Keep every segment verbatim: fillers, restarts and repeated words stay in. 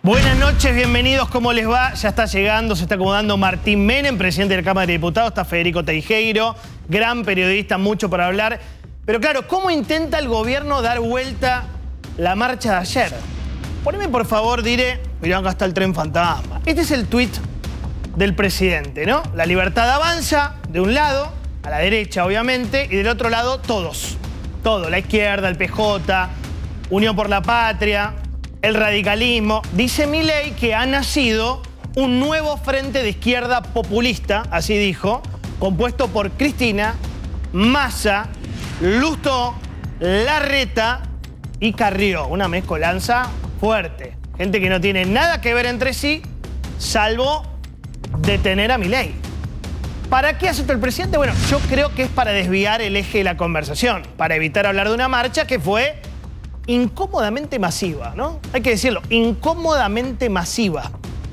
Buenas noches, bienvenidos, ¿cómo les va? Ya está llegando, se está acomodando Martín Menem, presidente de la Cámara de Diputados, está Federico Teijeiro, gran periodista, mucho para hablar. Pero claro, ¿cómo intenta el gobierno dar vuelta la marcha de ayer? Poneme por favor, diré, mirá, acá está el tren fantasma. Este es el tuit del presidente, ¿no? La libertad avanza, de un lado, a la derecha obviamente, y del otro lado todos. Todo, la izquierda, el P J, Unión por la Patria, el radicalismo. Dice Milei que ha nacido un nuevo frente de izquierda populista, así dijo, compuesto por Cristina, Massa, Lustó, Larreta y Carrió. Una mezcolanza fuerte. Gente que no tiene nada que ver entre sí, salvo detener a Milei. ¿Para qué hace esto el presidente? Bueno, yo creo que es para desviar el eje de la conversación, para evitar hablar de una marcha que fue incómodamente masiva, ¿no? Hay que decirlo, incómodamente masiva.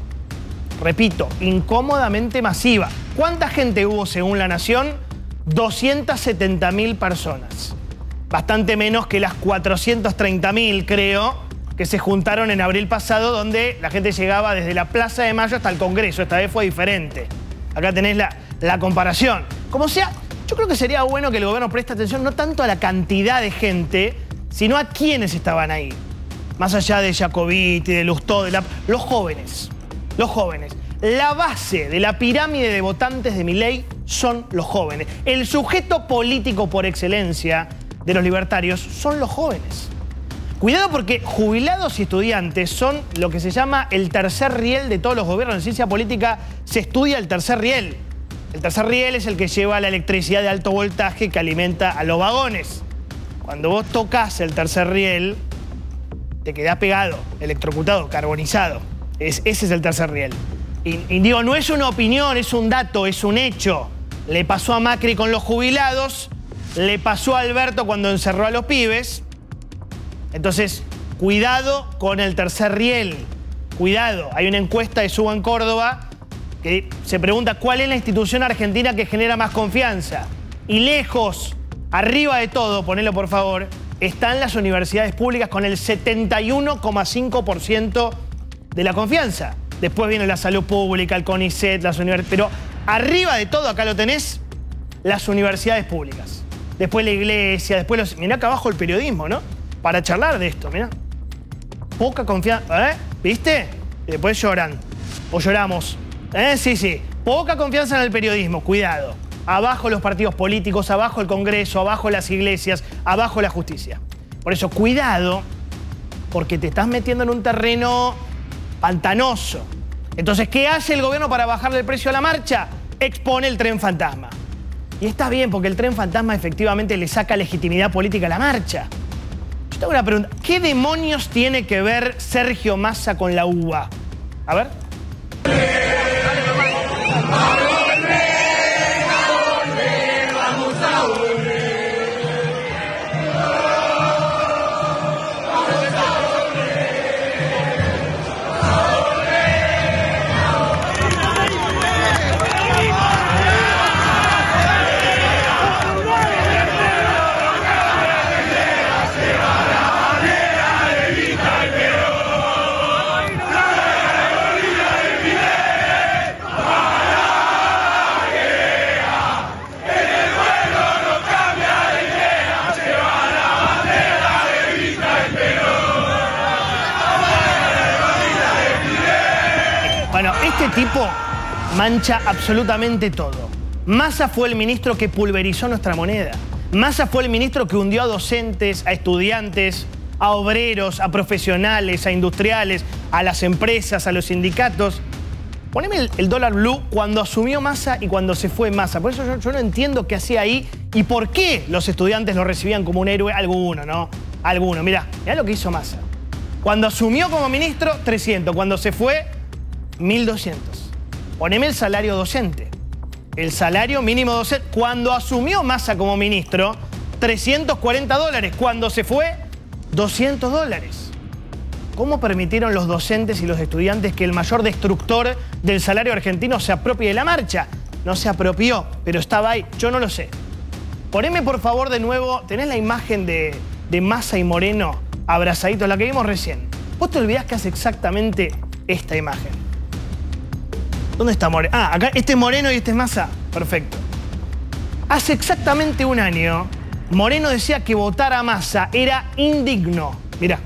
Repito, incómodamente masiva. ¿Cuánta gente hubo según La Nación? doscientas setenta mil personas. Bastante menos que las cuatrocientos treinta mil, creo, que se juntaron en abril pasado, donde la gente llegaba desde la Plaza de Mayo hasta el Congreso. Esta vez fue diferente. Acá tenés la, la comparación. Como sea, yo creo que sería bueno que el gobierno preste atención no tanto a la cantidad de gente, sino a quienes estaban ahí. Más allá de Jacobiti, de Lustó, de la, los jóvenes. Los jóvenes. La base de la pirámide de votantes de Milei son los jóvenes. El sujeto político por excelencia de los libertarios son los jóvenes. Cuidado porque jubilados y estudiantes son lo que se llama el tercer riel de todos los gobiernos. En ciencia política se estudia el tercer riel. El tercer riel es el que lleva la electricidad de alto voltaje que alimenta a los vagones. Cuando vos tocas el tercer riel, te quedás pegado, electrocutado, carbonizado. Es, ese es el tercer riel. Y, y digo, no es una opinión, es un dato, es un hecho. Le pasó a Macri con los jubilados, le pasó a Alberto cuando encerró a los pibes. Entonces, cuidado con el tercer riel. Cuidado. Hay una encuesta de Suba en Córdoba que se pregunta cuál es la institución argentina que genera más confianza. Y lejos, arriba de todo, ponelo por favor, están las universidades públicas con el setenta y uno coma cinco por ciento de la confianza. Después viene la salud pública, el CONICET, las universidades. Pero arriba de todo, acá lo tenés, las universidades públicas. Después la iglesia, después los... Mirá acá abajo el periodismo, ¿no? Para charlar de esto, mirá. Poca confianza, ¿eh? ¿Viste? Y después lloran. O lloramos. ¿Eh? Sí, sí. Poca confianza en el periodismo, cuidado. Abajo los partidos políticos, abajo el Congreso, abajo las iglesias, abajo la justicia. Por eso, cuidado, porque te estás metiendo en un terreno pantanoso. Entonces, ¿qué hace el gobierno para bajarle el precio a la marcha? Expone el tren fantasma. Y está bien, porque el tren fantasma efectivamente le saca legitimidad política a la marcha. Yo tengo una pregunta. ¿Qué demonios tiene que ver Sergio Massa con la uva? A ver. Bueno, este tipo mancha absolutamente todo. Massa fue el ministro que pulverizó nuestra moneda. Massa fue el ministro que hundió a docentes, a estudiantes, a obreros, a profesionales, a industriales, a las empresas, a los sindicatos. Poneme el, el dólar blue cuando asumió Massa y cuando se fue Massa. Por eso yo, yo no entiendo qué hacía ahí y por qué los estudiantes lo recibían como un héroe. Alguno, ¿no? Alguno. Mirá, mirá lo que hizo Massa. Cuando asumió como ministro, trescientos. Cuando se fue, mil doscientos. Poneme el salario docente. El salario mínimo docente. Cuando asumió Massa como ministro, trescientos cuarenta dólares. Cuando se fue, doscientos dólares. ¿Cómo permitieron los docentes y los estudiantes que el mayor destructor del salario argentino se apropie de la marcha? No se apropió, pero estaba ahí. Yo no lo sé. Poneme por favor de nuevo, ¿tenés la imagen de, de Massa y Moreno abrazaditos, la que vimos recién? Vos te olvidás que hace exactamente esta imagen. ¿Dónde está Moreno? Ah, acá este es Moreno y este es Massa. Perfecto. Hace exactamente un año, Moreno decía que votar a Massa era indigno. Mirá.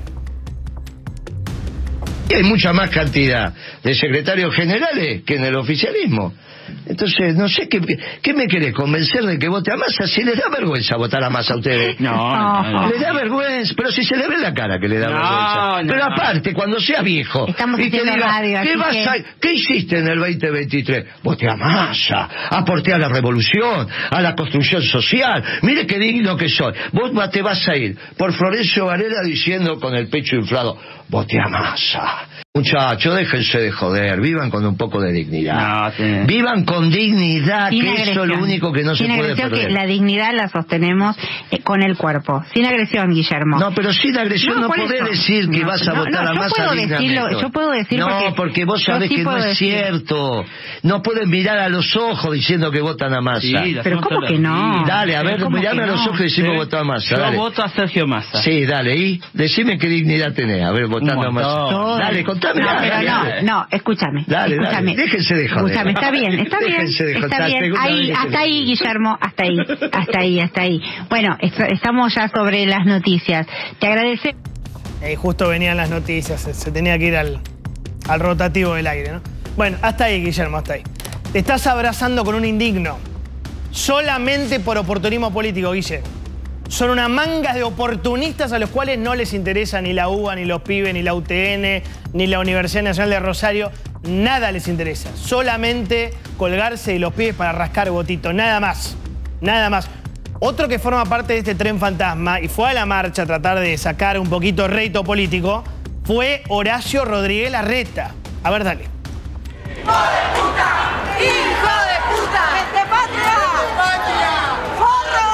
Hay mucha más cantidad de secretarios generales que en el oficialismo. Entonces, no sé, ¿qué, qué me querés convencer de que vote a Massa? Si les da vergüenza votar a Massa a ustedes. No, no, no. Les da vergüenza, pero si se le ve en la cara que le da no, vergüenza. No. Pero aparte, cuando sea viejo, estamos y te haciendo diga, radio, ¿qué, vas que... a, ¿qué hiciste en el veinte veintitrés? Voté a Massa, aporté a la revolución, a la construcción social. Mire qué digno que soy. Vos te vas a ir por Florencio Varela diciendo con el pecho inflado, voté a Massa. Muchachos, déjense de joder, vivan con un poco de dignidad. No, sí. Vivan con dignidad, Sin que agresión. eso es lo único que no sin se puede agresión, perder. Que la dignidad la sostenemos eh, con el cuerpo. Sin agresión, Guillermo. No, pero sin agresión no, No, por podés eso. decir que No, vas a no, votar no, a yo Massa puedo dignamente. decirlo, yo puedo decir No, porque, porque vos yo sabés sí que no puedo es decir. cierto. No pueden mirar a los ojos diciendo que votan a Massa. Sí, Pero ¿cómo que no? Dale, a ver, ¿Cómo mirame que a los no? ojos y decimos Sí. votar a Massa. Yo Dale. voto a Sergio Massa. Sí, dale, y decime qué dignidad tenés, a ver, votando a Massa. Todo. Dale, contame. No, dale, pero dale. no, no, escúchame. Dale, escúchame. dale, déjense de joder. Escúchame, está bien, está bien. Déjense de Está joder. bien. Segunda Ahí, vez que hasta se ahí, lo- Guillermo, hasta ahí, hasta ahí, hasta ahí. Bueno, est- estamos ya sobre las noticias. Te agradecemos. Eh, justo venían las noticias, se, se tenía que ir al, al rotativo del aire, ¿no? Bueno, hasta ahí, Guillermo, hasta ahí. Te estás abrazando con un indigno. Solamente por oportunismo político, Guille. Son una manga de oportunistas a los cuales no les interesa ni la U B A, ni los pibes, ni la U T N, ni la Universidad Nacional de Rosario. Nada les interesa. Solamente colgarse de los pibes para rascar votitos. Nada más. Nada más. Otro que forma parte de este tren fantasma y fue a la marcha a tratar de sacar un poquito de rédito político fue Horacio Rodríguez Larreta. A ver, dale. ¡Hijo de puta! ¡Hijo de puta! ¡Vete patria! ¡Vete patria! ¡Forro!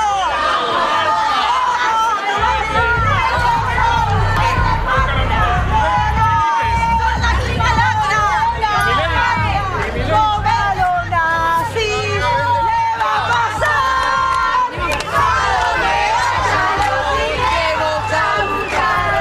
¡Son la clima lacra! ¡No lo nací! ¡Le va a pasar! ¡A donde vayan los iremos a buscar!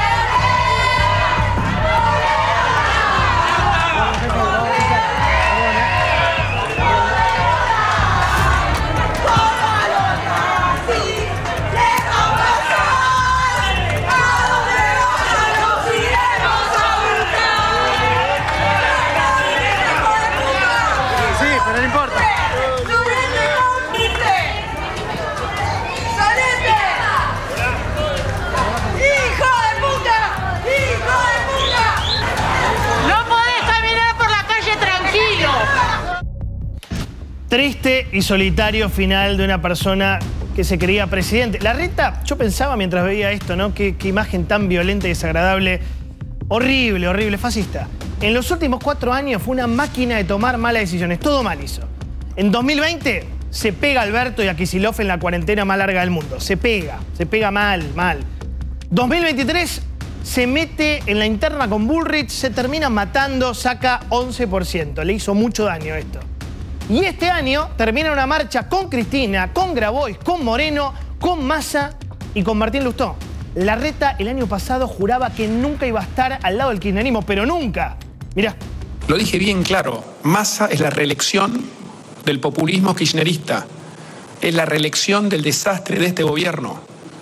Triste y solitario final de una persona que se creía presidente. Larreta, yo pensaba mientras veía esto, ¿no? Qué, qué imagen tan violenta y desagradable. Horrible, horrible, fascista. En los últimos cuatro años fue una máquina de tomar malas decisiones. Todo mal hizo. En dos mil veinte se pega a Alberto y a Kicillof en la cuarentena más larga del mundo. Se pega, se pega mal, mal. dos mil veintitrés se mete en la interna con Bullrich, se termina matando, saca once por ciento. Le hizo mucho daño esto. Y este año termina una marcha con Cristina, con Grabois, con Moreno, con Massa y con Martín Lustó. Larreta el año pasado juraba que nunca iba a estar al lado del kirchnerismo, pero nunca. Mirá. Lo dije bien claro, Massa es la reelección del populismo kirchnerista, es la reelección del desastre de este gobierno,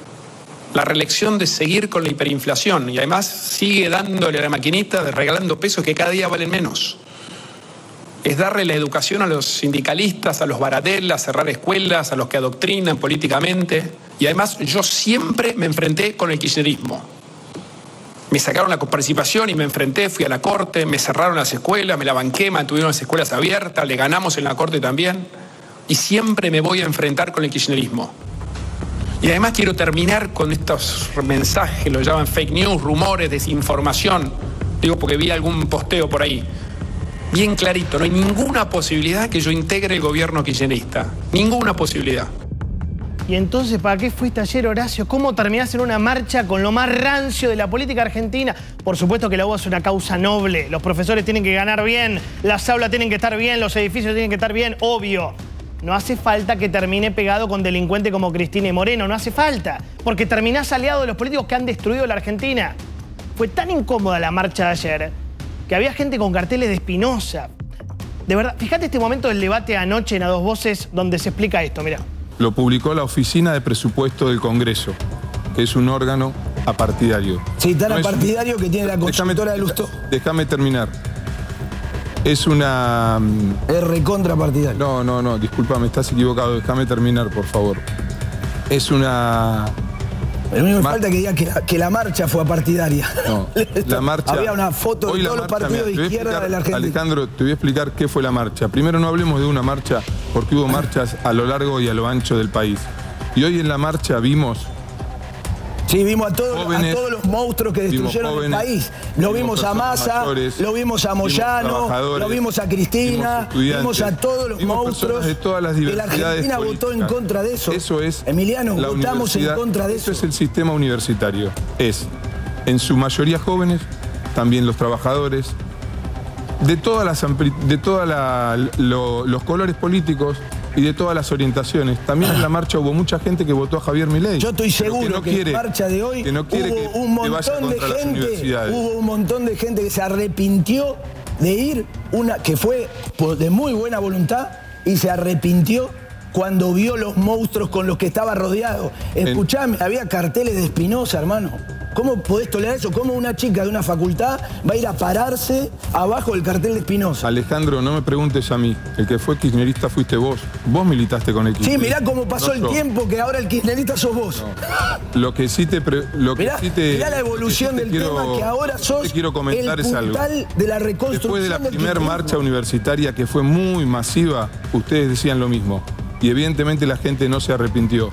la reelección de seguir con la hiperinflación y además sigue dándole a la maquinita, de regalando pesos que cada día valen menos. Es darle la educación a los sindicalistas, a los baratelas, cerrar escuelas, a los que adoctrinan políticamente. Y además yo siempre me enfrenté con el kirchnerismo. Me sacaron la coparticipación y me enfrenté, fui a la corte, me cerraron las escuelas, me la banqué, mantuvieron las escuelas abiertas, le ganamos en la corte también. Y siempre me voy a enfrentar con el kirchnerismo. Y además quiero terminar con estos mensajes, lo llaman fake news, rumores, desinformación. Digo porque vi algún posteo por ahí. Bien clarito, no hay ninguna posibilidad que yo integre el gobierno kirchnerista. Ninguna posibilidad. Y entonces, ¿para qué fuiste ayer, Horacio? ¿Cómo terminás en una marcha con lo más rancio de la política argentina? Por supuesto que la U B A es una causa noble. Los profesores tienen que ganar bien, las aulas tienen que estar bien, los edificios tienen que estar bien, obvio. No hace falta que termine pegado con delincuentes como Cristina y Moreno, no hace falta. Porque terminás aliado de los políticos que han destruido la Argentina. Fue tan incómoda la marcha de ayer que había gente con carteles de Espinosa. De verdad, fíjate este momento del debate anoche en A Dos Voces donde se explica esto, mirá. Lo publicó la Oficina de Presupuesto del Congreso, que es un órgano apartidario. Sí, tan No es apartidario un... que tiene la constructora de Lustó. Déjame terminar. Es una... Es recontra partidario. No, no, no, discúlpame, estás equivocado. Déjame terminar, por favor. Es una... Lo único que falta es que diga que la, que la marcha fue apartidaria. No, la marcha... Había una foto de todos los marcha, partidos mira, de izquierda de la Argentina. Alejandro, te voy a explicar qué fue la marcha. Primero, no hablemos de una marcha, porque hubo marchas a lo largo y a lo ancho del país. Y hoy en la marcha vimos... Sí, vimos a todos, jóvenes, a todos los monstruos que destruyeron jóvenes, el país. Lo vimos, vimos a Massa, mayores, lo vimos a Moyano, lo vimos a Cristina, vimos, vimos a todos los monstruos de todas las que la Argentina políticas. Votó en contra de eso. Eso es Emiliano, votamos en contra de eso. Eso es el sistema universitario. Es, en su mayoría jóvenes, también los trabajadores, de todas las de toda la, lo, los colores políticos y de todas las orientaciones. También en la marcha hubo mucha gente que votó a Javier Milei. Yo estoy seguro que, no que quiere, en la marcha de hoy que no quiere hubo que, un que vaya montón de contra las universidades. Hubo un montón de gente que se arrepintió de ir, una que fue de muy buena voluntad y se arrepintió cuando vio los monstruos con los que estaba rodeado. Escuchame, en... había carteles de Espinosa, hermano. ¿Cómo podés tolerar eso? ¿Cómo una chica de una facultad va a ir a pararse abajo del cartel de Espinosa? Alejandro, no me preguntes a mí. El que fue kirchnerista fuiste vos. Vos militaste con el kirchnerismo. Sí, mirá cómo pasó no el yo. tiempo que ahora el kirchnerista sos vos. No. Lo que sí te... Pre... Lo que mirá, sí te mirá la evolución del quiero, tema que ahora sos te quiero comentar el es algo. de la reconstrucción. Después de la primera marcha universitaria que fue muy masiva, ustedes decían lo mismo. Y evidentemente la gente no se arrepintió.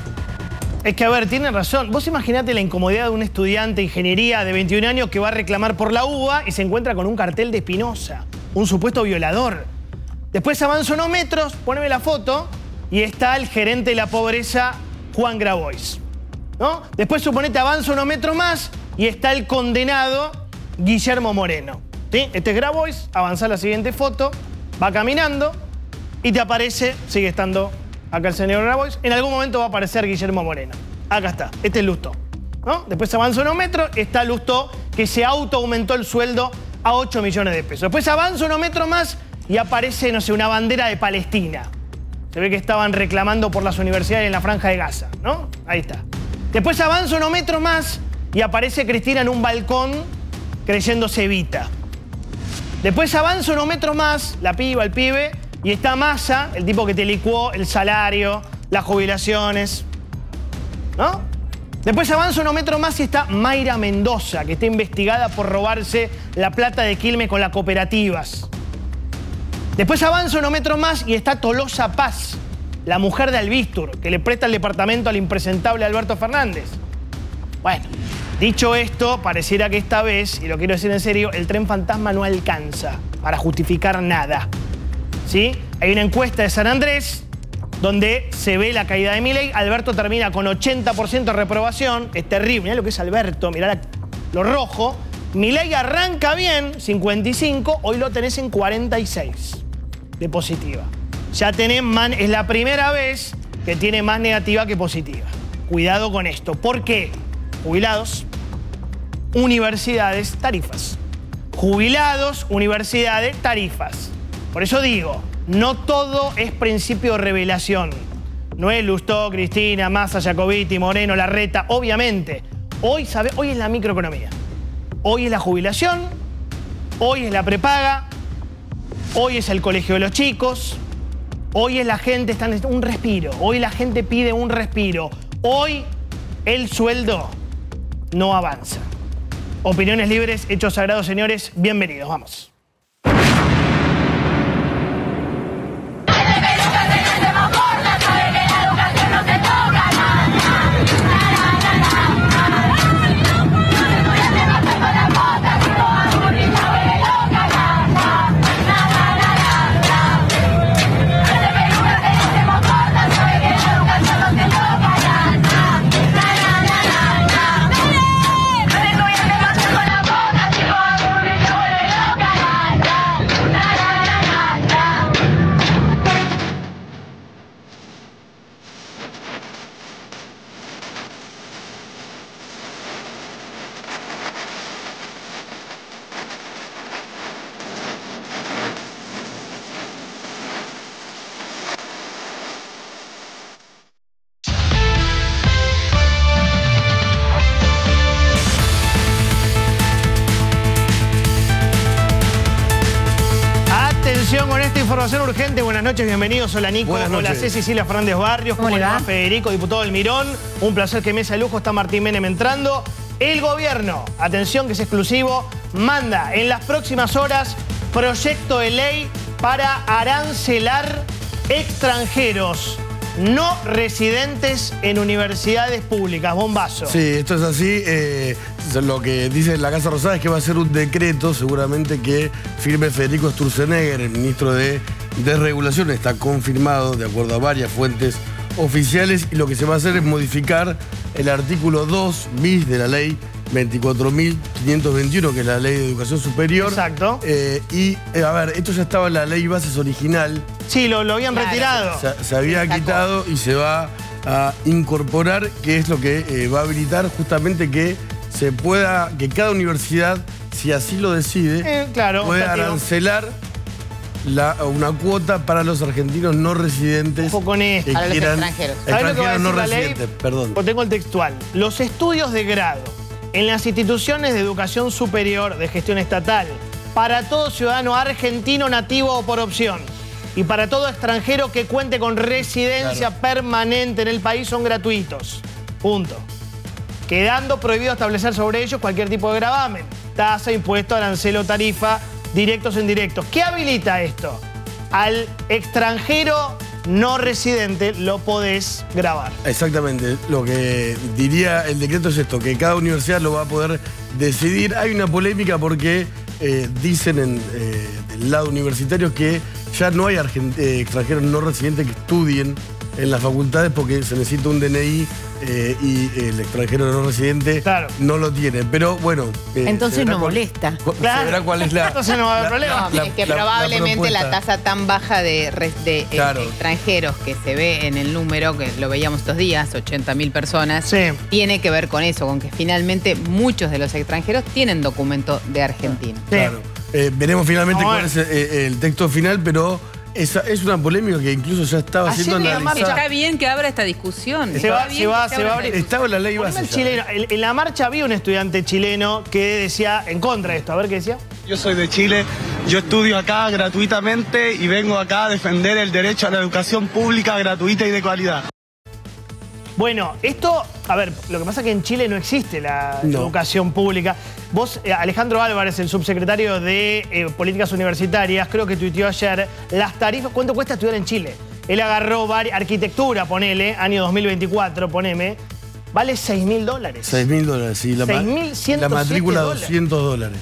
Es que, a ver, tienen razón. Vos imaginate la incomodidad de un estudiante de ingeniería de veintiún años que va a reclamar por la UBA y se encuentra con un cartel de Espinosa, un supuesto violador. Después avanza unos metros, poneme la foto, y está el gerente de la pobreza, Juan Grabois, ¿no? Después suponete avanza unos metros más y está el condenado Guillermo Moreno, ¿sí? Este es Grabois, avanza la siguiente foto, va caminando y te aparece, sigue estando... acá el señor Grabois, en algún momento va a aparecer Guillermo Moreno. Acá está, este es Lustó, ¿no? Después avanza unos metros, está Lustó, que se auto aumentó el sueldo a ocho millones de pesos. Después avanza unos metros más y aparece, no sé, una bandera de Palestina. Se ve que estaban reclamando por las universidades en la Franja de Gaza, ¿no? Ahí está. Después avanza unos metros más y aparece Cristina en un balcón creyéndose Evita. Después avanza unos metros más, la piba, el pibe, y está Massa, el tipo que te licuó el salario, las jubilaciones, ¿no? Después avanza unos metros más y está Mayra Mendoza, que está investigada por robarse la plata de Quilmes con las cooperativas. Después avanza unos metros más y está Tolosa Paz, la mujer de Albistur, que le presta el departamento al impresentable Alberto Fernández. Bueno, dicho esto, pareciera que esta vez, y lo quiero decir en serio, el tren fantasma no alcanza para justificar nada. ¿Sí? Hay una encuesta de San Andrés donde se ve la caída de Milei. Alberto termina con ochenta por ciento de reprobación. Es terrible. Mirá lo que es Alberto. Mirá la, lo rojo. Milei arranca bien, cincuenta y cinco. Hoy lo tenés en cuarenta y seis de positiva. Ya tenés man, es la primera vez que tiene más negativa que positiva. Cuidado con esto. ¿Por qué? Jubilados, universidades, tarifas. Jubilados, universidades, tarifas. Por eso digo, no todo es principio de revelación. No es Lustó, Cristina, Massa, Jacobiti, Moreno, Larreta, obviamente. Hoy, ¿sabe? Hoy es la microeconomía. Hoy es la jubilación, hoy es la prepaga, hoy es el colegio de los chicos, hoy es la gente, está en un respiro, hoy la gente pide un respiro. Hoy el sueldo no avanza. Opiniones libres, hechos sagrados, señores. Bienvenidos, vamos. Atención con esta información urgente. Buenas noches, bienvenidos. Hola Nico, Buenas hola noches. Ceci, Silvia Fernández Barrios. ¿Cómo ¿Cómo le le va? va? Federico, diputado del Mirón. Un placer que mesa de lujo está Martín Menem entrando. El gobierno, atención que es exclusivo, manda en las próximas horas proyecto de ley para arancelar extranjeros no residentes en universidades públicas. Bombazo. Sí, esto es así. Eh, lo que dice la Casa Rosada es que va a ser un decreto, seguramente que firme Federico Sturzenegger, el ministro de Desregulación. Está confirmado, de acuerdo a varias fuentes oficiales, y lo que se va a hacer es modificar el artículo dos bis de la ley veinticuatro mil quinientos veintiuno, que es la ley de educación superior. Exacto. Eh, y, eh, a ver, esto ya estaba en la ley bases original. Sí, lo, lo habían Claro. retirado. Se, se había sacó. quitado y se va a incorporar, que es lo que eh, va a habilitar justamente que se pueda, que cada universidad, si así lo decide, Eh, claro, pueda optativo. arancelar la, una cuota para los argentinos no residentes. Ojo con esto. que Para los quieran- extranjeros. ¿Sabes lo que va a Extranjeros no decir la ley? residentes, perdón. O tengo el textual. Los estudios de grado en las instituciones de educación superior de gestión estatal para todo ciudadano argentino nativo o por opción y para todo extranjero que cuente con residencia permanente en el país son gratuitos. Punto. Quedando prohibido establecer sobre ellos cualquier tipo de gravamen, tasa, impuesto, arancel o tarifa, directos o indirectos. ¿Qué habilita esto? Al extranjero no residente lo podés grabar. Exactamente, lo que diría el decreto es esto, que cada universidad lo va a poder decidir. Hay una polémica porque eh, dicen en eh, del lado universitario que ya no hay argent- eh, extranjeros no residentes que estudien en las facultades porque se necesita un D N I eh, y el extranjero no residente Claro. no lo tiene. Pero bueno... eh, Entonces se verá no cuál- molesta. cu- Claro. Se verá cuál es la... Entonces no va a haber la- problema. No, la- es que la- la probablemente la, propuesta. tasa tan baja de, res- de, eh, Claro. extranjeros que se ve en el número, que lo veíamos estos días, ochenta mil personas, Sí. tiene que ver con eso, con que finalmente muchos de los extranjeros tienen documento de Argentina. Sí. Claro. Eh, veremos finalmente Vamos a cuál es ver. eh, el texto final, pero esa es una polémica que incluso ya estaba Ayer siendo vi la analizada. marcha. Está bien que abra esta discusión. Se está va, bien se va, que se va a abra abrir. esta Estaba en la ley Poneme base. el ya. chileno. En, en la marcha había un estudiante chileno que decía en contra de esto. A ver qué decía. Yo soy de Chile, yo estudio acá gratuitamente y vengo acá a defender el derecho a la educación pública gratuita y de calidad. Bueno, esto, a ver, lo que pasa es que en Chile no existe la No. educación pública. Vos, eh, Alejandro Álvarez, el subsecretario de eh, Políticas Universitarias, creo que tuiteó ayer las tarifas. ¿Cuánto cuesta estudiar en Chile? Él agarró vari- arquitectura, ponele, año dos mil veinticuatro, poneme, vale seis mil dólares. seis mil dólares, sí. La, ma- seis mil ciento la matrícula siete doscientos dólares.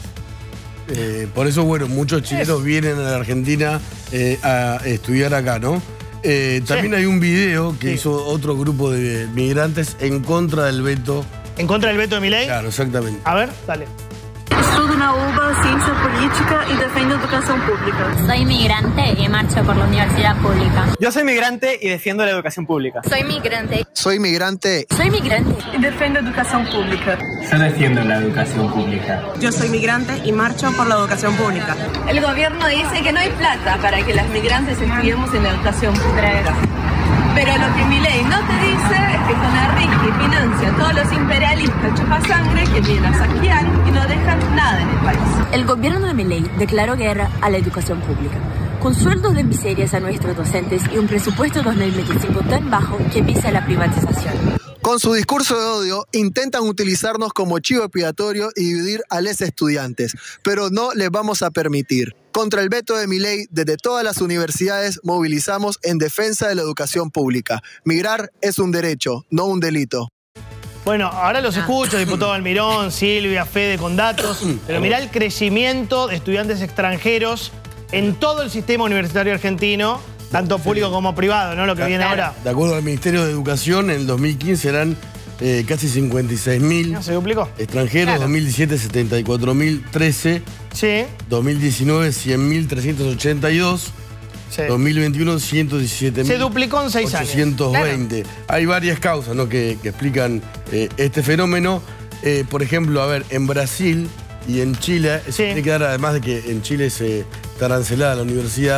Eh, por eso, bueno, muchos chilenos vienen a la Argentina eh, a estudiar acá, ¿no? Eh, también Sí. hay un video que Sí. hizo otro grupo de migrantes en contra del veto. ¿En contra del veto de Milei? Claro, exactamente. A ver, dale. Estudo na U B A Ciencia Política y defiendo educación pública. Soy migrante y marcho por la universidad pública. Yo soy migrante y defiendo la educación pública. Soy migrante. Soy migrante. Soy migrante. Y defiendo educación pública. Yo defiendo la educación pública. Yo soy migrante y marcho por la educación pública. El gobierno dice que no hay plata para que las migrantes estudiemos en la educación pública. Pero lo que Milei no te dice es que con Enrique financia a todos los imperialistas chupasangre que vienen a saquear y no dejan nada en el país. El gobierno de Milei declaró guerra a la educación pública, con sueldos de miserias a nuestros docentes y un presupuesto dos mil veinticinco tan bajo que visa la privatización. Con su discurso de odio, intentan utilizarnos como chivo expiatorio y dividir a los estudiantes, pero no les vamos a permitir. Contra el veto de Milei, desde todas las universidades movilizamos en defensa de la educación pública. Migrar es un derecho, no un delito. Bueno, ahora los escucho, diputado Almirón, Silvia, Fede, con datos, pero mirá el crecimiento de estudiantes extranjeros en todo el sistema universitario argentino, tanto público como privado, ¿no? Lo que viene ahora. De acuerdo al Ministerio de Educación, en el dos mil quince eran eh, casi cincuenta y seis mil ¿Se duplicó? extranjeros, Claro. dos mil diecisiete setenta y cuatro mil trece, Sí, dos mil diecinueve cien mil trescientos ochenta y dos, sí. dos mil veintiuno ciento diecisiete mil Se duplicó en seis años. ochocientos veinte. Hay varias causas, ¿no? que, que explican eh, este fenómeno. Eh, por ejemplo, a ver, en Brasil y en Chile, se Sí. tiene que dar, además de que en Chile se está arancelada la universidad,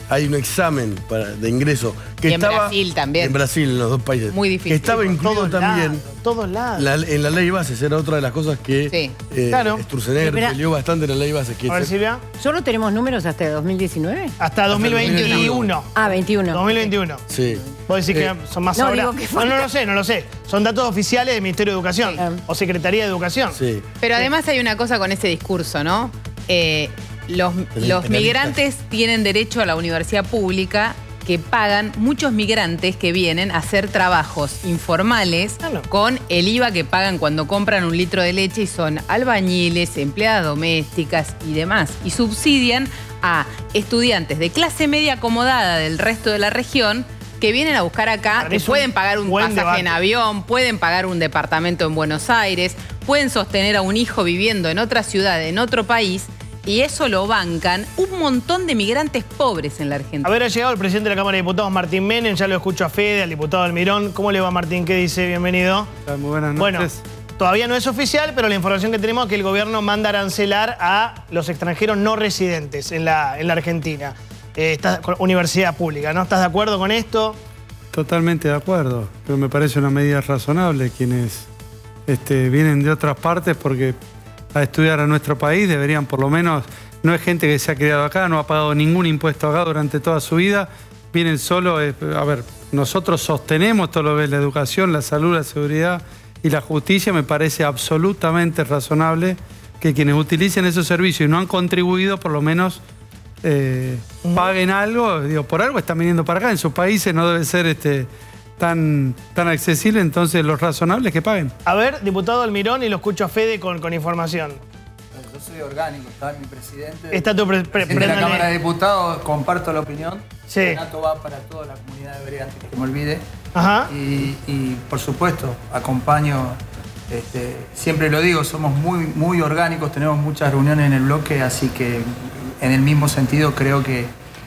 hay un examen para, de ingreso. Que y en estaba, Brasil también. En Brasil, en los dos países. Muy difícil. Que estaba incluido todos también. Lados, todos lados. La, en la ley bases, era otra de las cosas que sí. eh, claro. Sturzenegger Espera. peleó bastante en la ley bases. Que A ver, es- Silvia. ¿Solo tenemos números hasta dos mil diecinueve? Hasta dos mil veintiuno. Ah, veintiuno. dos mil veintiuno. Sí. ¿Vos decís Eh, que son más no, ahora? digo que No, falta. no lo sé, no lo sé. Son datos oficiales del Ministerio de Educación o Secretaría de Educación. Sí. Pero además hay una cosa con ese discurso, ¿no? Eh, los, los migrantes tienen derecho a la universidad pública que pagan muchos migrantes que vienen a hacer trabajos informales Claro. con el I V A que pagan cuando compran un litro de leche y son albañiles, empleadas domésticas y demás. Y subsidian a estudiantes de clase media acomodada del resto de la región que vienen a buscar acá, Para que eso pueden un pagar un buen pasaje debate. en avión, pueden pagar un departamento en Buenos Aires, pueden sostener a un hijo viviendo en otra ciudad, en otro país, y eso lo bancan un montón de migrantes pobres en la Argentina. A ver, ha llegado el presidente de la Cámara de Diputados, Martín Menem. Ya lo escucho a Fede, al diputado Almirón. ¿Cómo le va, Martín? ¿Qué dice? Bienvenido. Muy buenas noches. Bueno, todavía no es oficial, pero la información que tenemos es que el gobierno manda arancelar a los extranjeros no residentes en la, en la Argentina. Eh, estás con universidad pública, ¿no? ¿Estás de acuerdo con esto? Totalmente de acuerdo, pero me parece una medida razonable. Quienes este, vienen de otras partes porque a estudiar a nuestro país deberían por lo menos, no es gente que se ha criado acá, no ha pagado ningún impuesto acá durante toda su vida, vienen solo, eh, a ver, nosotros sostenemos todo lo que es la educación, la salud, la seguridad y la justicia. Me parece absolutamente razonable que quienes utilicen esos servicios y no han contribuido por lo menos eh, paguen algo. Digo, por algo están viniendo para acá, en sus países no debe ser este, tan, tan accesible, entonces lo razonable es que paguen. A ver, diputado Almirón, y lo escucho a Fede con, con información. Yo soy orgánico, está mi presidente. Está tu pre pre presidente de la préndale. Cámara de Diputados, comparto la opinión. Sí. El Senato va para toda la comunidad hebrea, antes que me olvide. Ajá. Y, y, por supuesto, acompaño, este, siempre lo digo, somos muy, muy orgánicos, tenemos muchas reuniones en el bloque, así que en el mismo sentido creo que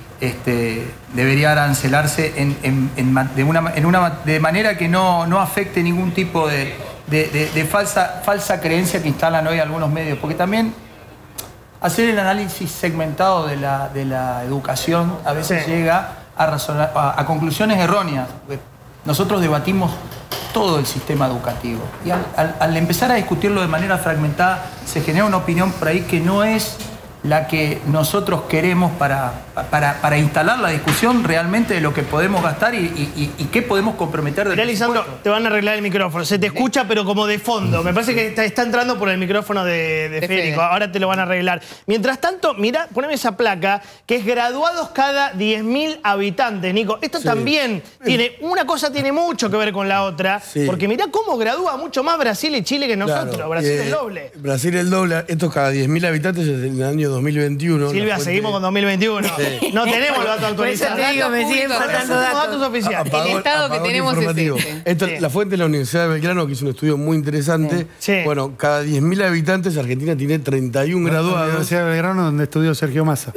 este, debería arancelarse en, en, en, de, una, en una, de manera que no, no afecte ningún tipo de, de, de, de falsa, falsa creencia que instalan hoy algunos medios, porque también hacer el análisis segmentado de la, de la educación a veces Sí. llega a, razonar, a, a conclusiones erróneas. Nosotros debatimos todo el sistema educativo y al, al, al empezar a discutirlo de manera fragmentada se genera una opinión por ahí que no es la que nosotros queremos para, para, para instalar la discusión realmente de lo que podemos gastar y, y, y qué podemos comprometer del Mirá, Lisandro, presupuesto. te van a arreglar el micrófono. Se te escucha, pero como de fondo. Me parece que está, está entrando por el micrófono de, de, De Federico. Fede. Ahora te lo van a arreglar. Mientras tanto, mirá, poneme esa placa, que es graduados cada diez mil habitantes, Nico. Esto Sí. también tiene, una cosa tiene mucho que ver con la otra, Sí. porque mirá cómo gradúa mucho más Brasil y Chile que nosotros. Claro, Brasil eh, es doble. Brasil el doble. Esto cada diez mil habitantes es en el año dos mil veintiuno. Silvia, La fuente- seguimos con dos mil veintiuno. Sí. No tenemos los datos Por eso actualizados. te digo, me siguen Datos faltando Somos datos. datos oficiales. El estado que apagón tenemos es informativo. este. Esto, Sí. La fuente de la Universidad de Belgrano, que hizo un estudio muy interesante. Sí. Bueno, cada diez mil habitantes, Argentina tiene treinta y uno La graduados. Universidad de Belgrano, donde estudió Sergio Massa.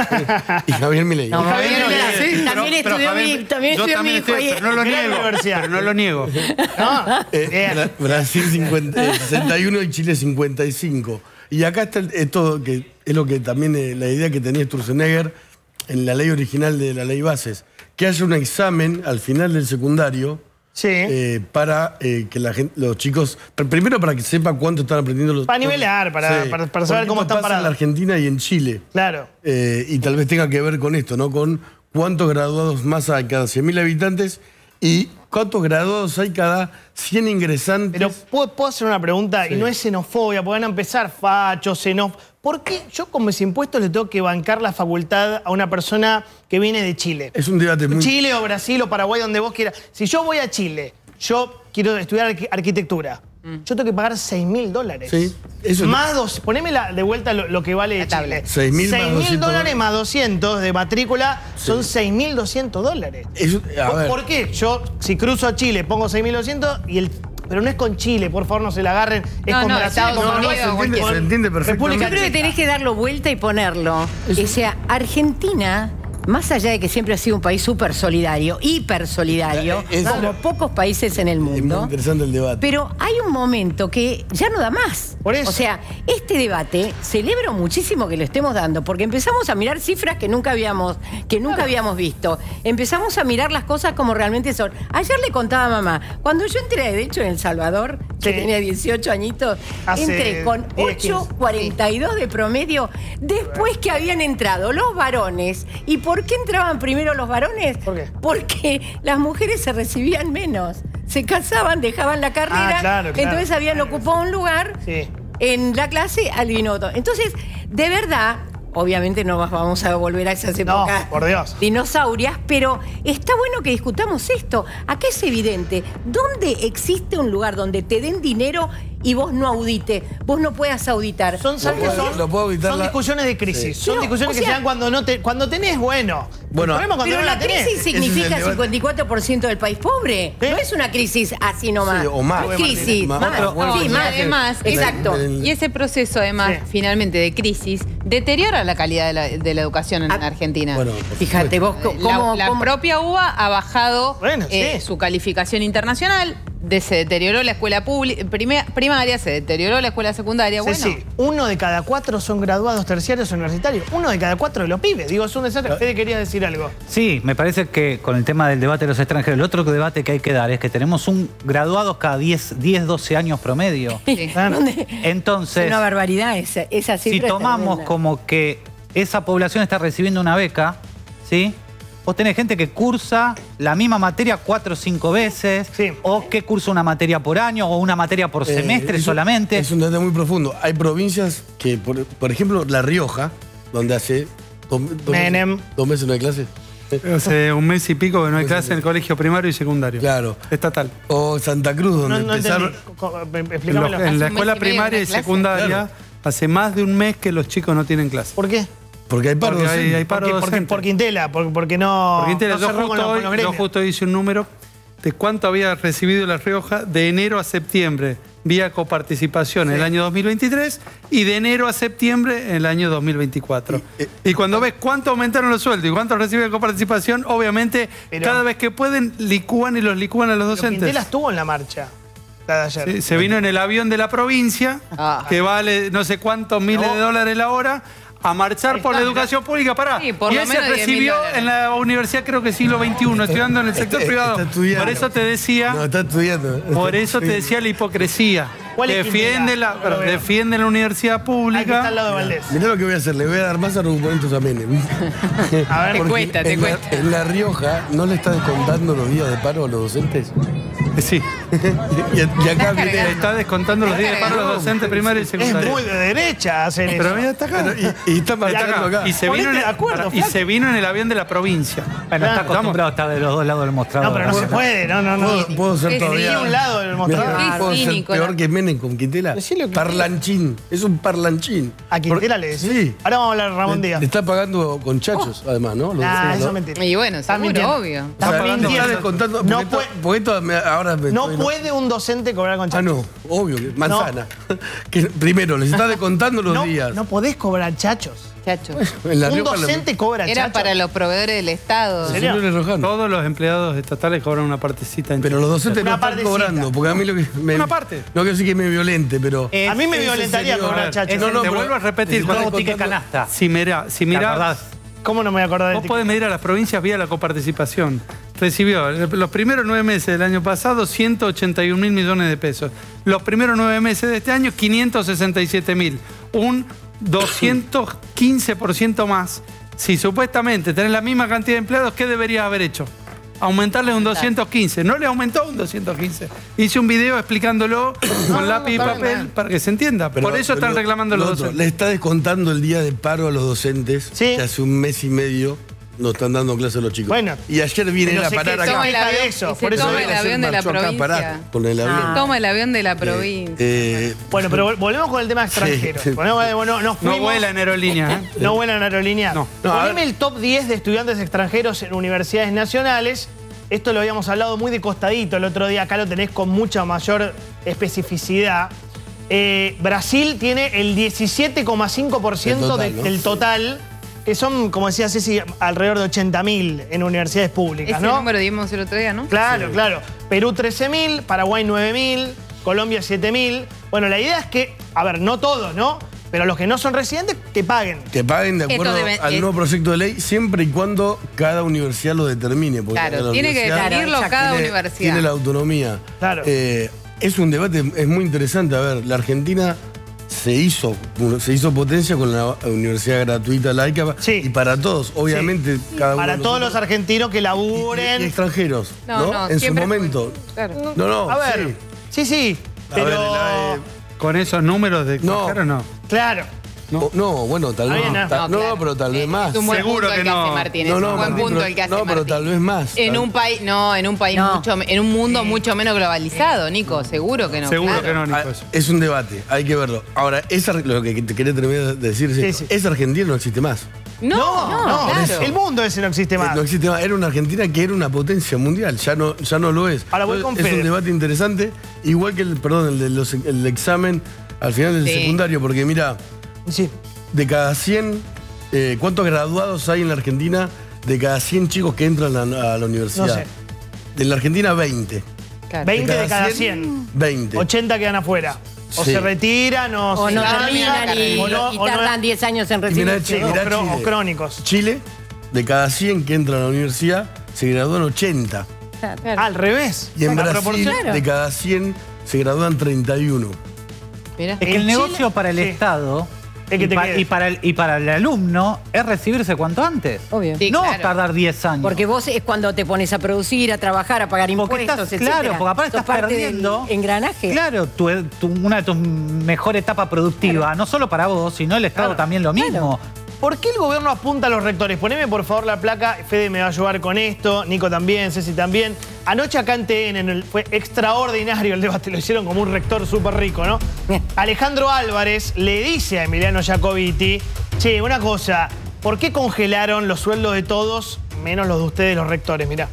Y Javier Milei. No, Javier Javier Milei. Milei. Sí, También pero- pero estudió Javier- mi, también yo estudió también mi hijo estoy, ahí. pero no lo Gran niego. universidad. Pero no lo niego. No, Eh, bien. Bra- Brasil cincuenta, eh, sesenta y uno y Chile cincuenta y cinco. Y acá está el- esto que es lo que también eh, la idea que tenía Sturzenegger en la ley original de la ley bases, que haya un examen al final del secundario Sí. eh, para eh, que la gente, los chicos, pr- primero para que sepa cuánto están aprendiendo los Para nivelar, para- para- para saber Porque cómo esto están pasa parados. en la Argentina y en Chile. Claro. Eh, y tal vez tenga que ver con esto, ¿no? Con cuántos graduados más hay cada cien mil habitantes y cuántos graduados hay cada cien ingresantes. Pero ¿puedo, puedo hacer una pregunta? Sí. Y no es xenofobia, porque van a empezar fachos, xenófobos. ¿Por qué yo con mis impuestos le tengo que bancar la facultad a una persona que viene de Chile? Es un debate muy... Chile o Brasil o Paraguay, donde vos quieras. Si yo voy a Chile, yo quiero estudiar arqui- arquitectura, yo tengo que pagar seis mil dólares. Sí, eso- Más dos, poneme la- de vuelta lo, lo que vale de Chile. seis mil más doscientos dólares más doscientos de matrícula son seis mil doscientos dólares. Eso- a ¿Por, ver. por qué? Yo, si cruzo a Chile, pongo seis mil doscientos y el... Pero no es con Chile, por favor, no se la agarren. Es No, con no, Brasil, Estados con Paraguay, Unidos, con- se entiende, con se entiende República perfectamente. Yo creo que Checa. tenés que darlo vuelta y ponerlo. O sea, Argentina más allá de que siempre ha sido un país súper solidario, hiper solidario, Es- como pocos países en el Es muy mundo, interesante el debate. pero hay un momento que ya no da más. Por eso. O sea, este debate celebro muchísimo que lo estemos dando, porque empezamos a mirar cifras que nunca habíamos, que nunca habíamos visto. Empezamos a mirar las cosas como realmente son. Ayer le contaba a mamá, cuando yo entré de hecho en El Salvador, que Sí. tenía dieciocho añitos, Hace entré con diez, ocho quince. cuarenta y dos de promedio después que habían entrado los varones. ¿Y por qué entraban primero los varones? ¿Por qué? Porque las mujeres se recibían menos. Se casaban, dejaban la carrera, Ah, claro, claro. entonces habían ocupado un lugar Sí. en la clase albinoto. Entonces, de verdad, obviamente no nos vamos a volver a esas épocas por Dios. dinosaurias, pero está bueno que discutamos esto. Acá es evidente, ¿dónde existe un lugar donde te den dinero y vos no audite, vos no puedas auditar? Son, ¿sabes qué son? Lo puedo evitar Son la- discusiones de crisis. Sí. Son Pero, discusiones o que sea- se dan cuando no te, cuando tenés, bueno. Bueno, el problema es cuando Pero no la la tenés. crisis Ese es el significa debate. cincuenta y cuatro por ciento del país pobre. ¿Sí? No es una crisis así nomás. Sí, o más. Es crisis, Más. más. Otro- bueno, sí, y más. además, Exacto. el- Y ese proceso, además, Sí. finalmente de crisis, deteriora la calidad de la, de la educación en Ah, Argentina. Bueno, por Fíjate vos La- cómo... la cómo- propia U B A ha bajado Bueno, eh, sí. su calificación internacional, de- se deterioró la escuela pública, primaria, se deterioró la escuela secundaria. Sí, Bueno, sí. Uno de cada cuatro son graduados terciarios o universitarios. Uno de cada cuatro de los pibes. Digo, es un desastre. Fede quería decir algo. Sí, me parece que con el tema del debate de los extranjeros, el otro debate que hay que dar es que tenemos un graduados cada diez, doce años promedio. Sí. ¿Dónde? Es Entonces, una barbaridad esa, esa si cifra. es tomamos tremenda. como que esa población está recibiendo una beca, ¿sí? Vos tenés gente que cursa la misma materia cuatro o cinco veces, Sí. o que cursa una materia por año, o una materia por Eh, semestre es un- solamente. Es un debate muy profundo. Hay provincias que, por, por ejemplo, La Rioja, donde hace dos, dos Menem. meses, dos meses no hay clase. Hace un mes y pico que no hay clase en el colegio primario y secundario. Claro. Estatal. O Santa Cruz, donde No, no empezaron... entendí. Co- co- En, los- Explícamelo. en la un mes escuela y medio primaria una y clase. secundaria Claro. hace más de un mes que los chicos no tienen clase. ¿Por qué? Porque hay paro Porque hay- docente. hay paro Porque, porque, docente. por Quintela, porque, porque no, Porque Intel, no yo, cerró justo con los, hoy, con los yo gremios. justo hice un número de cuánto había recibido La Rioja de enero a septiembre vía coparticipación en el año dos mil veintitrés y de enero a septiembre en el año dos mil veinticuatro. Eh, Y cuando ves cuánto aumentaron los sueldos y cuánto recibe coparticipación, obviamente Pero- cada vez que pueden licúan y los licúan a los Pero docentes. Quintela estuvo en la marcha. La de ayer. Sí, se vino en el avión de la provincia, Ah. que vale no sé cuántos miles No. de dólares la hora, a marchar por la Está, educación pública. Pará. Sí, por y lo él se menos diez mil recibió dólares. en la universidad, creo que siglo veintiuno, estudiando en el sector Está- privado. está estudiando. Por eso te decía, No, está estudiando. por eso te decía la hipocresía. ¿Cuál es Defiende Quintela? la, No lo veo. defiende la universidad Aquí está al pública. lado de Valdés. Mirá lo que voy a hacer, le voy a dar más argumentos a Menem. A ver. Te Porque cuesta, te en la- cuesta. en La Rioja, ¿no le está descontando los días de paro a los docentes? Sí. y, y acá Estás viene... Le está descontando los días de paro a los No, docentes primarios y Es secundarios. muy de derecha hacer eso. Pero mira, está acá. Y, y está Está marcando acá. acá. Y se, Ponete vino en, de acuerdo, y flaco. se vino en el avión de la provincia. Bueno, está Claro, acostumbrado a estar de los dos lados del mostrador. No, pero no se puede. No, no, no. ¿Puedo, puedo ser Sí, todavía... Ni un lado del mostrador. Mirá, Qué ¿puedo ser cínico, peor la- que Menem con Quintela? Decilo, Quintela. Parlanchín. Es un parlanchín. A Quintela le decís. Sí. Ahora vamos a hablar de Ramón Le, Díaz. le está pagando con chachos, además, ¿no? Los Ah, docentes, eso ¿no? es mentira. Y bueno, Está seguro, mintiendo. obvio. Está O sea, le mintiendo. está descontando... No porque esto- puede- porque esto me- ahora me No estoy- puede un docente cobrar con Ah, chachos. no, obvio, que manzana. Que primero, les está descontando los No, días. no podés cobrar chachos. Chacho. En La Un Rioja lo- docente cobra Era chachos. para los proveedores del Estado. ¿En serio? Señores Rojano. Todos los empleados estatales cobran una partecita. Pero los docentes Una no están partecita. cobrando, porque a mí lo que me, Una parte. No quiero decir que me violente, pero... Es- A mí me ese violentaría señor- cobrar a ver, chachos. no, no, te pero- vuelvo a repetir, les cuando está tique contando- canasta. Si mirá, si ¿Te mirá, acordás? ¿Cómo no me voy a acordar de vos ti? podés medir a las provincias vía la coparticipación. Recibió los primeros nueve meses del año pasado ciento ochenta y un mil millones de pesos. Los primeros nueve meses de este año quinientos sesenta y siete mil. Un doscientos quince por ciento más. Si supuestamente tenés la misma cantidad de empleados, ¿qué deberías haber hecho? Aumentarle un doscientos quince. No le aumentó un doscientos quince. Hice un video explicándolo con lápiz y está bien, papel está bien. para que se entienda. Pero- Por eso pero están reclamando lo los otro, docentes. le está descontando el día de paro a los docentes, Sí. que hace un mes y medio no están dando clase a los chicos. Bueno. Y ayer vienen Pero a se parar que- acá. Toma el queja de avión, eso, y se por eso toma ayer el avión de la marchó acá a provincia. parar con el avión. Toma el avión de la provincia. Eh, Bueno, pero vol- volvemos con el tema extranjero. Sí. Volvemos- bueno, nos No fuimos- vuela en aerolínea, ¿eh? No vuelan en aerolínea. No. No, a Poneme ver. el top diez de estudiantes extranjeros en universidades nacionales. Esto lo habíamos hablado muy de costadito el otro día. Acá lo tenés con mucha mayor especificidad. Eh, Brasil tiene el diecisiete coma cinco por ciento Del total, de- ¿no? del total que son, como decía Ceci, alrededor de ochenta mil en universidades públicas, Ese ¿no? número dimos el otro día, ¿no? Claro, Sí. claro. Perú trece mil, Paraguay nueve mil, Colombia siete mil. Bueno, la idea es que, a ver, no todos, ¿no? Pero los que no son residentes, que paguen. Que paguen de Esto acuerdo debe- al es- nuevo proyecto de ley, siempre y cuando cada universidad lo determine. porque Claro, cada tiene que universidad definirlo cada tiene- universidad. Tiene la autonomía. Claro. Eh, es un debate, es muy interesante. A ver, la Argentina se hizo, se hizo potencia con la universidad gratuita laica y para todos, obviamente, cada uno Para de todos nosotros- los argentinos que laburen. y extranjeros, No, ¿no? no, en su siempre fue- momento. Claro. No, no, A ver, sí, sí, A ver, pero... la, eh, Con esos números de extranjeros, no. Claro. No, no, bueno, tal Está vez bien, no. ¿no? ta- No, no, claro. pero tal vez más. Es un buen punto el que hace Martín, es un buen Martín, punto pero- el que hace No, pero Martín. tal vez más. En tal- un país, no, en un país mucho, en un mundo mucho menos globalizado, Nico, seguro que no. claro. Ah, es un debate, hay que verlo. Ahora, esa, lo que te quería terminar de decir es esto. Esa Argentina no existe más. No, No, no, claro. el mundo ese no existe más. No existe más. Era una Argentina que era una potencia mundial, ya no, ya no lo es. Ahora voy con es Fede. un debate interesante, igual que el, perdón, el, de los- el examen al final del Sí. secundario, porque mira, de cada cien, eh, ¿cuántos graduados hay en la Argentina de cada cien chicos que entran a, la- a la universidad? No sé. De la Argentina, veinte. veinte de cada cien. veinte. ochenta quedan afuera. O Sí. se retiran o, O se no cambian, terminan y, o no- y o no- tardan diez años en Y mirá, recibir. Chi- mirá o cro- Chile. o crónicos. Chile, de cada cien que entran a la universidad, se gradúan ochenta. Al revés. Y en La Brasil, proporción- de cada cien, se gradúan treinta y uno. Es que el negocio para el Estado Es que y, te pa- quedes. y para el, y para el alumno es recibirse cuanto antes. Obvio. Sí, no claro. tardar diez años. Porque vos es cuando te pones a producir, a trabajar, a pagar Porque impuestos, estás- claro, etcétera. porque aparte Sos estás parte del perdiendo. engranaje. Claro, tu, tu- una de tus mejores etapas productivas, no solo para vos, sino el Estado también lo mismo. ¿Por qué el gobierno apunta a los rectores? Poneme por favor la placa, Fede me va a ayudar con esto, Nico también, Ceci también. Anoche acá en T N en el- fue extraordinario el debate, lo hicieron como un rector súper rico, ¿no? Alejandro Álvarez le dice a Emiliano Jacobiti, che, una cosa, ¿por qué congelaron los sueldos de todos menos los de ustedes, los rectores? Mirá.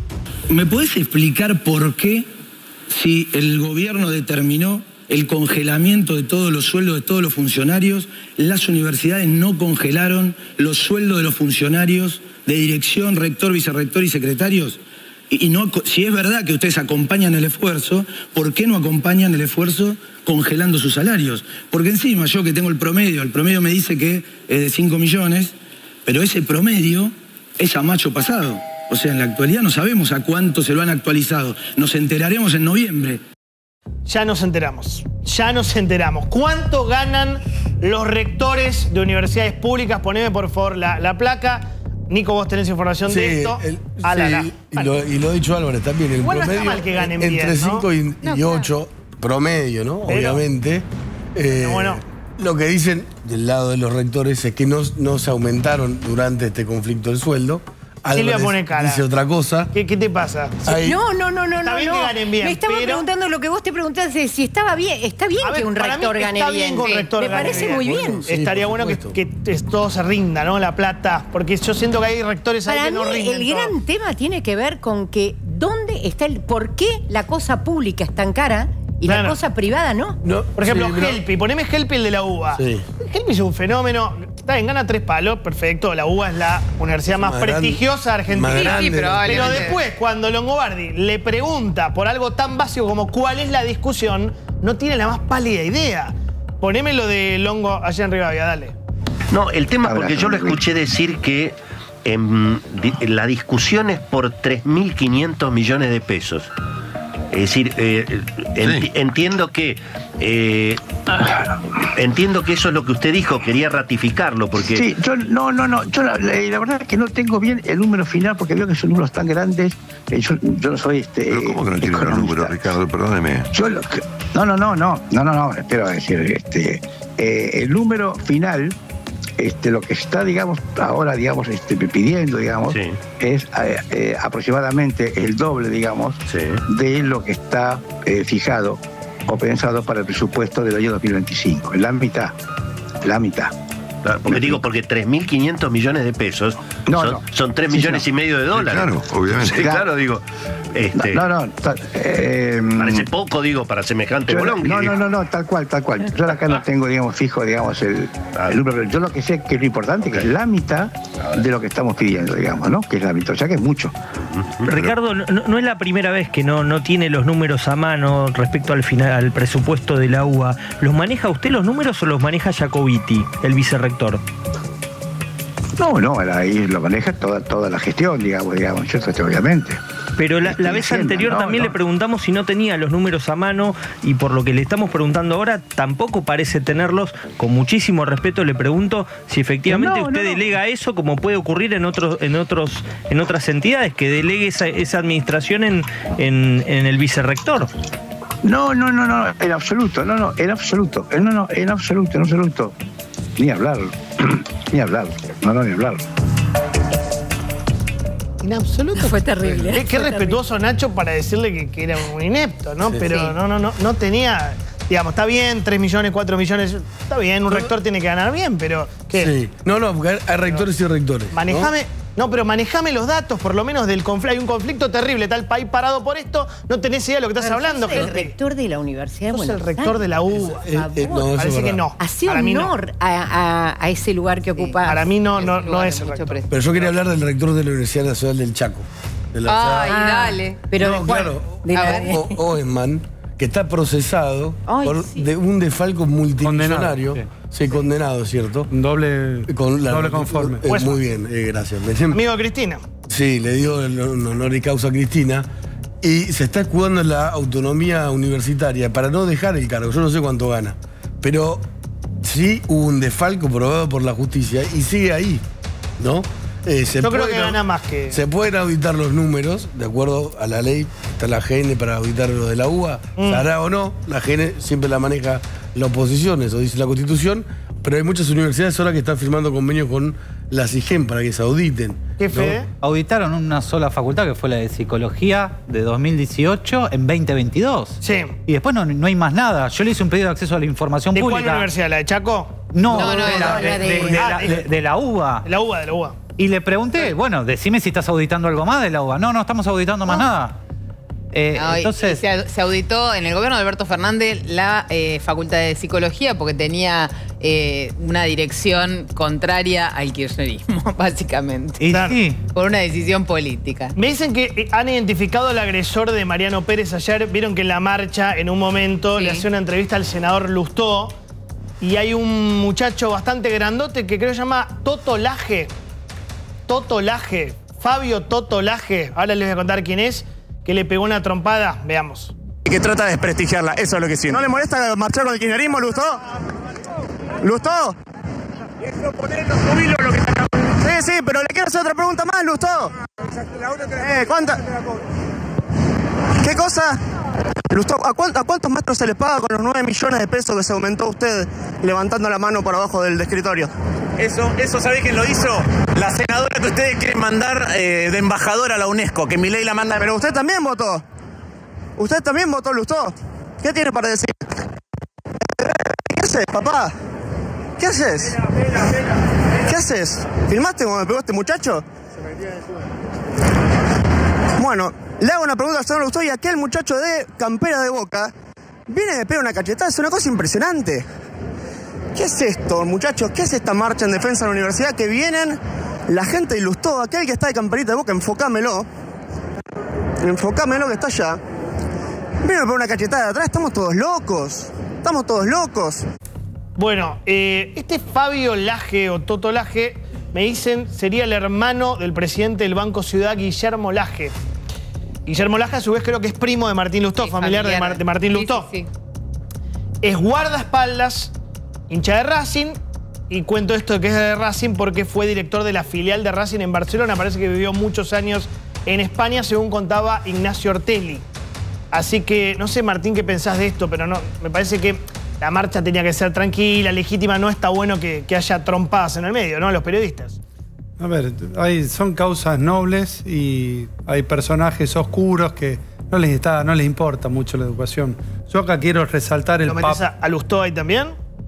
¿Me podés explicar por qué, si el gobierno determinó el congelamiento de todos los sueldos de todos los funcionarios, las universidades no congelaron los sueldos de los funcionarios de dirección, rector, vicerrector y secretarios? Y, y no, si es verdad que ustedes acompañan el esfuerzo, ¿por qué no acompañan el esfuerzo congelando sus salarios? Porque encima yo que tengo el promedio, el promedio me dice que es de cinco millones, pero ese promedio es a macho pasado. O sea, en la actualidad no sabemos a cuánto se lo han actualizado. Nos enteraremos en noviembre. Ya nos enteramos, ya nos enteramos. ¿Cuánto ganan los rectores de universidades públicas? Poneme por favor la, la placa. Nico, vos tenés información de esto. el- Ah, la, sí, la. y, lo, y lo ha dicho Álvarez también. El Igual no está promedio mal que ganen entre bien, ¿no? cinco y, No, y claro. ocho, promedio, ¿no? Pero- Obviamente. Eh, bueno. Lo que dicen del lado de los rectores es que no, no se aumentaron durante este conflicto el sueldo. Silvia Álvarez pone cara. dice otra cosa. ¿Qué, qué te pasa? Ahí- No, no, no, no, Está no. bien no. que ganen bien, Me estaba pero- preguntando lo que vos te preguntaste, si estaba bien. Está bien A ver, que un para mí rector está gane bien bien. que un Sí. rector Me gane parece bien. muy bien. Bueno, sí, Estaría por bueno que, supuesto. que todo se rinda, ¿no? La plata. Porque yo siento que hay rectores ahí Para que mí no rinden el todo. gran tema tiene que ver con que dónde está el, por qué la cosa pública es tan cara y Claro. la cosa privada no. No, Por ejemplo, sí, pero- Helpi. Poneme Helpi, el de la U B A. Sí. Helpi es un fenómeno. Está bien, gana tres palos, perfecto. La U B A es la universidad más, Más grande- prestigiosa de Argentina. más grande, Sí, sí, Pero probablemente. después, cuando Longobardi le pregunta por algo tan básico como cuál es la discusión, no tiene la más pálida idea. Poneme lo de Longo allá en Rivadavia, dale. No, el tema, porque yo lo escuché decir que em, di- la discusión es por tres mil quinientos millones de pesos. Es decir, eh, enti- entiendo que eh, entiendo que eso es lo que usted dijo, quería ratificarlo, porque Sí, yo no, no, no, yo la, la- la verdad es que no tengo bien el número final porque veo que son números tan grandes. eh, yo, yo no soy este. Pero ¿cómo que no tiene los números, Ricardo? Perdóneme. Yo lo que- no, no, no, no, no, no, no, espero decir, este, eh, el número final, este, lo que está, digamos, ahora, digamos, este, pidiendo, digamos, Sí. es eh, eh, aproximadamente el doble, digamos, Sí. de lo que está eh, fijado o pensado para el presupuesto del año dos mil veinticinco, la mitad, la mitad. Claro, porque digo, porque tres mil quinientos millones de pesos No, son, no. son tres Sí, millones sí, y no. medio de dólares. Claro, obviamente. Sí, claro, Claro. digo. Este, No, no, ta- eh, parece poco, digo, para semejante yo- bolón. no, no, no, no, tal cual, tal cual. Yo acá no tengo, digamos, fijo, digamos, el, el número, pero yo lo que sé es que lo importante es que es la mitad de lo que estamos pidiendo, digamos, ¿no? Que es la mitad, o sea que es mucho. Ricardo, no, no es la primera vez que no, no tiene los números a mano respecto al final al presupuesto de la U B A. ¿Los maneja usted los números o los maneja Jacobiti, el vicerrector? No, no, ahí lo maneja toda, toda la gestión, digamos, digamos, yo estoy obviamente. Pero la, la Estoy vez diciendo, anterior no, también no. le preguntamos si no tenía los números a mano y por lo que le estamos preguntando ahora tampoco parece tenerlos. Con muchísimo respeto le pregunto si efectivamente No, no, usted no. delega eso, como puede ocurrir en otros en otros en otras entidades, que delegue esa, esa administración en, en, en el vicerrector. No, no, no, no, en absoluto, no, no, en absoluto, eh, no, no, en absoluto, en absoluto. Ni hablar, ni hablar, no, no, ni hablar. En absoluto. Fue terrible. Qué, qué Fue respetuoso Nacho para decirle que, que era un inepto, ¿no? Sí. Pero Sí. no, no, no, no tenía. Digamos, está bien, tres millones, cuatro millones, está bien, un rector tiene que ganar bien, pero ¿qué? Sí. No, no, porque hay rectores y rectores. ¿no? Manejame, no, pero manejame los datos, por lo menos del conflicto. Hay un conflicto terrible, está el país parado por esto, no tenés idea de lo que estás Pero hablando, sos el gente. rector de la Universidad de Sos Buenos el rector de la U B A. Aires, por Eh, eh, favor. no, eso Parece es que verdad. no. Hacé Para mí no. honor a, a- a ese lugar que ocupa. Para mí no, no, un no lugar es de el mucho rector. prestigio. Pero yo quería hablar del rector de la Universidad Nacional del Chaco. De la- Ay, Ah, dale. Pero No, de cuál? claro. De A la- ver. O- Oesman, que está procesado Ay, por sí. de un desfalco multimillonario. Condenado, Sí, condenado, ¿cierto? Un doble, Con la- doble conforme. Eh, Pues- muy bien, eh, gracias. Me- Amigo de Cristina. Sí, le dio el honor y causa a Cristina. Y se está escudando en la autonomía universitaria para no dejar el cargo. Yo no sé cuánto gana. Pero sí hubo un desfalco probado por la justicia y sigue ahí, ¿no? Eh, se Yo creo pueden que au- gana más que. Se pueden auditar los números, de acuerdo a la ley. Está la G N para auditar lo de la U B A. Mm. ¿Se hará o no? La G N siempre la maneja la oposición, eso dice la Constitución. Pero hay muchas universidades ahora que están firmando convenios con la SIGEM para que se auditen. ¿Qué ¿no? fe? Auditaron una sola facultad, que fue la de Psicología, de dos mil dieciocho en veinte veintidós. Sí. Y después no, no hay más nada. Yo le hice un pedido de acceso a la información ¿De cuál pública. universidad? ¿La de Chaco? No, No, no, de, la, no, de- la de- de- de Ah, la- de- de- de la U B A. De la U B A, de la U B A. Y le pregunté, bueno, decime si estás auditando algo más de la U B A. No, no estamos auditando más nada. Eh, No, y- entonces, y se, au- se auditó en el gobierno de Alberto Fernández la eh, Facultad de Psicología porque tenía eh, una dirección contraria al kirchnerismo, básicamente. y Claro. sí, Por una decisión política. Me dicen que eh, han identificado al agresor de Mariano Pérez ayer. Vieron que en la marcha, en un momento, Sí. le hacía una entrevista al senador Lustó. Y hay un muchacho bastante grandote que creo que se llama Toto Laje. Toto Laje. Fabio Toto Laje. Ahora les voy a contar quién es. Que le pegó una trompada. Veamos. Que trata de desprestigiarla, eso es lo que siento. ¿No le molesta marchar con el kirchnerismo, Lustó? ¿Lustó? Sí, sí, pero le quiero hacer otra pregunta más, Lustó. Eh, ¿cuánta? ¿Qué cosa? Lustó, ¿a, cuánto- ¿a cuántos maestros se les paga con los nueve millones de pesos que se aumentó usted levantando la mano por abajo del escritorio? Eso, eso ¿sabés quién lo hizo? La senadora que ustedes quieren mandar eh, de embajadora a la UNESCO, que Milei la manda. Pero usted también votó. Usted también votó, Lustó. ¿Qué tiene para decir? ¿Qué haces, papá? ¿Qué haces? ¿Qué haces? ¿Filmaste cuando me pegó este muchacho? Bueno, le hago una pregunta al señor Lustó y aquel muchacho de campera de Boca viene y me pega una cachetada. Es una cosa impresionante. ¿Qué es esto, muchachos? ¿Qué es esta marcha en defensa de la universidad? Que vienen la gente y Lustó, aquel que está de camperita de Boca, enfocámelo. Enfocámelo que está allá. Viene a poner una cachetada de atrás, estamos todos locos. Estamos todos locos. Bueno, eh, este Fabio Laje o Toto Laje, me dicen, sería el hermano del presidente del Banco Ciudad, Guillermo Laje. Guillermo Laje, a su vez, creo que es primo de Martín Lustó, Sí, familiar, familiar. De, Mar- de Martín Sí, Lustó. sí, sí. Es guardaespaldas, hincha de Racing, y cuento esto de que es de Racing porque fue director de la filial de Racing en Barcelona. Parece que vivió muchos años en España, según contaba Ignacio Ortelli. Así que, no sé, Martín, qué pensás de esto, pero no, me parece que la marcha tenía que ser tranquila, legítima. No está bueno que, que haya trompadas en el medio, ¿no? Los periodistas. A ver, hay, son causas nobles y hay personajes oscuros que no les, está, no les importa mucho la educación. Yo acá quiero resaltar el ¿Lo metés papel. a, a Lustó ahí también?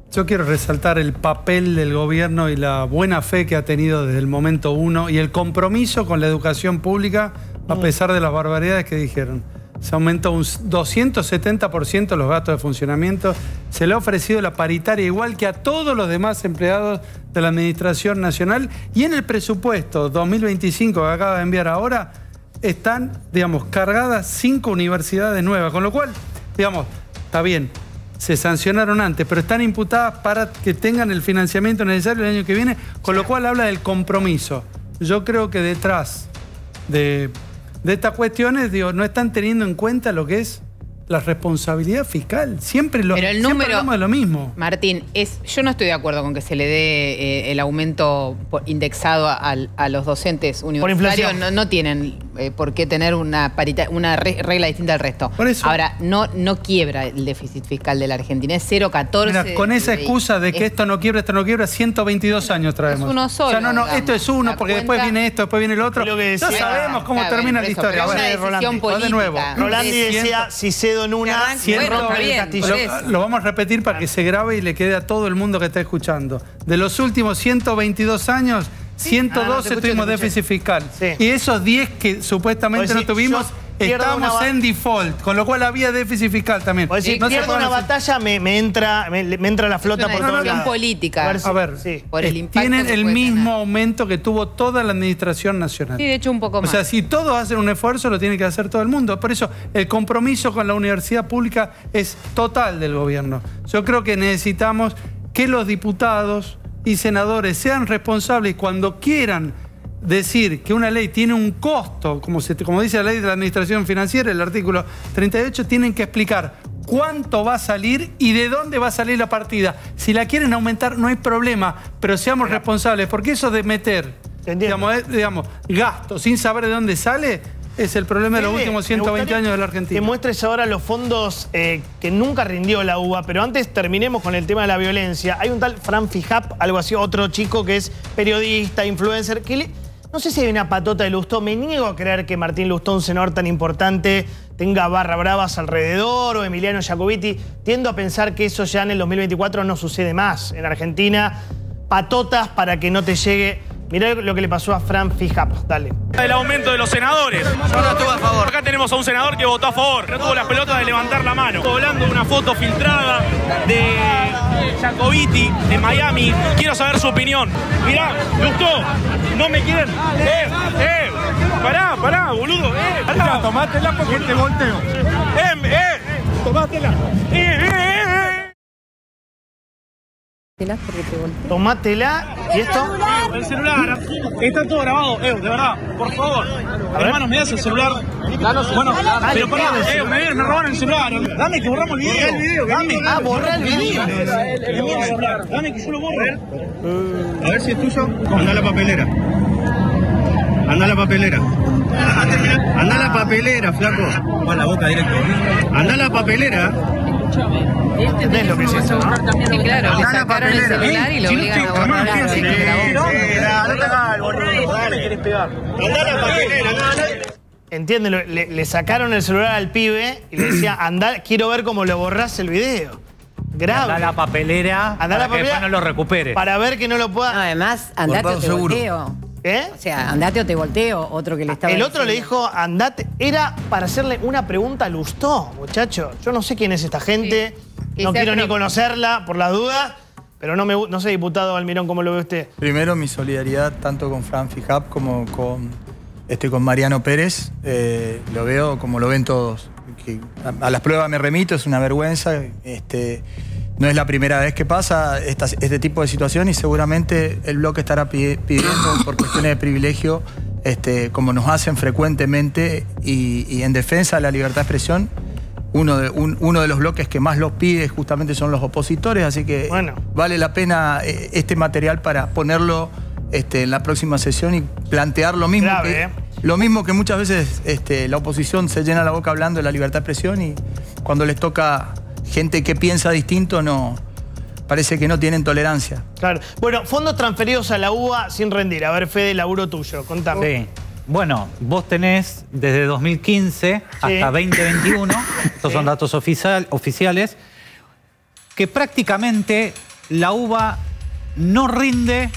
yo quiero resaltar el papel del gobierno y la buena fe que ha tenido desde el momento uno y el compromiso con la educación pública, a pesar de las barbaridades que dijeron. Se aumentó un doscientos setenta por ciento los gastos de funcionamiento. Se le ha ofrecido la paritaria igual que a todos los demás empleados de la Administración Nacional. Y en el presupuesto dos mil veinticinco que acaba de enviar ahora, están, digamos, cargadas cinco universidades nuevas. Con lo cual, digamos, está bien, se sancionaron antes, pero están imputadas para que tengan el financiamiento necesario el año que viene. Con lo cual habla del compromiso. Yo creo que detrás de... de estas cuestiones, digo, no están teniendo en cuenta lo que es la responsabilidad fiscal. Siempre, lo, Pero el siempre número, hablamos de lo mismo. Martín, es, yo no estoy de acuerdo con que se le dé eh, el aumento por, indexado a, a los docentes universitarios. No, no tienen eh, por qué tener una, parita, una re, regla distinta al resto. Por eso. Ahora, no, no quiebra el déficit fiscal de la Argentina. Es cero coma catorce. Mira, con esa excusa de que es, esto no quiebra, esto no quiebra, ciento veintidós años traemos. Es uno solo. O sea, no, no, digamos, esto es uno, porque cuenta, después viene esto, después viene el otro. Lo que decía, no sabemos cómo claro, termina bueno, la historia. eso, pero Bueno, es una decisión Rolandi, de nuevo. Rolandi decía, si cedo en una, Bueno, está bien, Castillo. por eso. Lo, lo vamos a repetir para que se grabe y le quede a todo el mundo que está escuchando. De los últimos ciento veintidós años, ciento doce Ah, no, te escuché, tuvimos te escuché. déficit fiscal. Sí. Y esos diez que supuestamente Vos no decís, tuvimos, yo pierdo estamos una ba- en default. Con lo cual había déficit fiscal también. Vos decís, No se pierdo pueden una hacer- batalla, me, me entra, me, me entra la flota Es por una todos decisión lados. política. ver si- A ver, sí. Por el eh, impacto tienen que el puede mismo tener. aumento que tuvo toda la Administración Nacional. Sí, de hecho un poco O más. sea, si todos hacen un esfuerzo, lo tiene que hacer todo el mundo. Por eso, el compromiso con la universidad pública es total del gobierno. Yo creo que necesitamos que los diputados y senadores sean responsables cuando quieran decir que una ley tiene un costo, como, se, como dice la ley de la administración financiera, el artículo treinta y ocho, tienen que explicar cuánto va a salir y de dónde va a salir la partida. Si la quieren aumentar, no hay problema, pero seamos responsables, porque eso de meter, digamos, eh, digamos, gasto sin saber de dónde sale, es el problema de los Fede, últimos me ciento veinte gustaría años de la Que Argentina. muestres ahora los fondos eh, que nunca rindió la U B A, pero antes terminemos con el tema de la violencia. Hay un tal Fran Fijap, algo así, otro chico que es periodista, influencer, que le, no sé si hay una patota de Lustó. Me niego a creer que Martín Lustó, un senador tan importante, tenga barra bravas alrededor, o Emiliano Jacobiti. Tiendo a pensar que eso ya en el dos mil veinticuatro no sucede más en Argentina. Patotas para que no te llegue. Mirá lo que le pasó a Fran Fijap. Dale. El aumento de los senadores. Yo no estuve a favor. Acá tenemos a un senador que votó a favor. No tuvo la pelota de levantar la mano. Estoy hablando de una foto filtrada de Jacobiti de Miami. Quiero saber su opinión. Mirá, Lustó, no me quieren. Eh, eh, pará, pará, boludo. Eh, pará. Tomátela porque te volteo. Eh, eh, tomátela. Eh, eh, eh, eh. Tomátela. ¿Y esto? El celular. Está todo grabado, eh, de verdad. Por favor. Hermano, me das el celular. Bueno, pero pará, eh, me, me robaron el celular. Dame que borramos el video. El video Dame. Ah, borra el video. El celular. Dame que yo lo borro. A ver si es tuyo. Anda a la papelera. Anda a la papelera. Anda a la papelera, flaco. Va la boca directo. Anda a la papelera. ¿Entendés lo que es eso, no? Sí, claro, le sacaron el celular y lo obligan a borrar la de la boca. No te hagas el boludo, dale, querés pegar. Andá a la papelera, Entienden, le, le sacaron el celular al pibe y le decía, andá, quiero ver cómo lo borrás el video. Grave. Anda a la papelera Andá a la para que después no lo recupere. Para ver que no lo pueda... No, además, andate o te volteo. ¿Eh? O sea, andate o te volteo, otro que le estaba El otro le diciendo. dijo, andate. Era para hacerle una pregunta a Lustó, muchacho. Yo no sé quién es esta gente. Sí. No Quizá, quiero pero- ni conocerla, por la duda. Pero no, me, gu- no sé, diputado Almirón, ¿cómo lo ve usted? Primero, mi solidaridad tanto con Fran Fijap como con, este, con Mariano Pérez. Eh, lo veo como lo ven todos. Que a, a las pruebas me remito, es una vergüenza. Este, no es la primera vez que pasa esta- este tipo de situación y seguramente el bloque estará pide- pidiendo por cuestiones de privilegio, este, como nos hacen frecuentemente y, y en defensa de la libertad de expresión. Uno de, un- uno de los bloques que más los pide justamente son los opositores, así que Bueno. vale la pena eh, este material para ponerlo este, en la próxima sesión y plantear lo mismo, Grave, que, ¿eh? lo mismo que muchas veces este, la oposición se llena la boca hablando de la libertad de expresión y cuando les toca gente que piensa distinto, no parece que no tienen tolerancia. Claro. Bueno, fondos transferidos a la U B A sin rendir. A ver, Fede, laburo tuyo. Contame. Sí. Bueno, vos tenés desde dos mil quince hasta veinte veintiuno, estos son datos oficial- oficiales, que prácticamente la UBA no rinde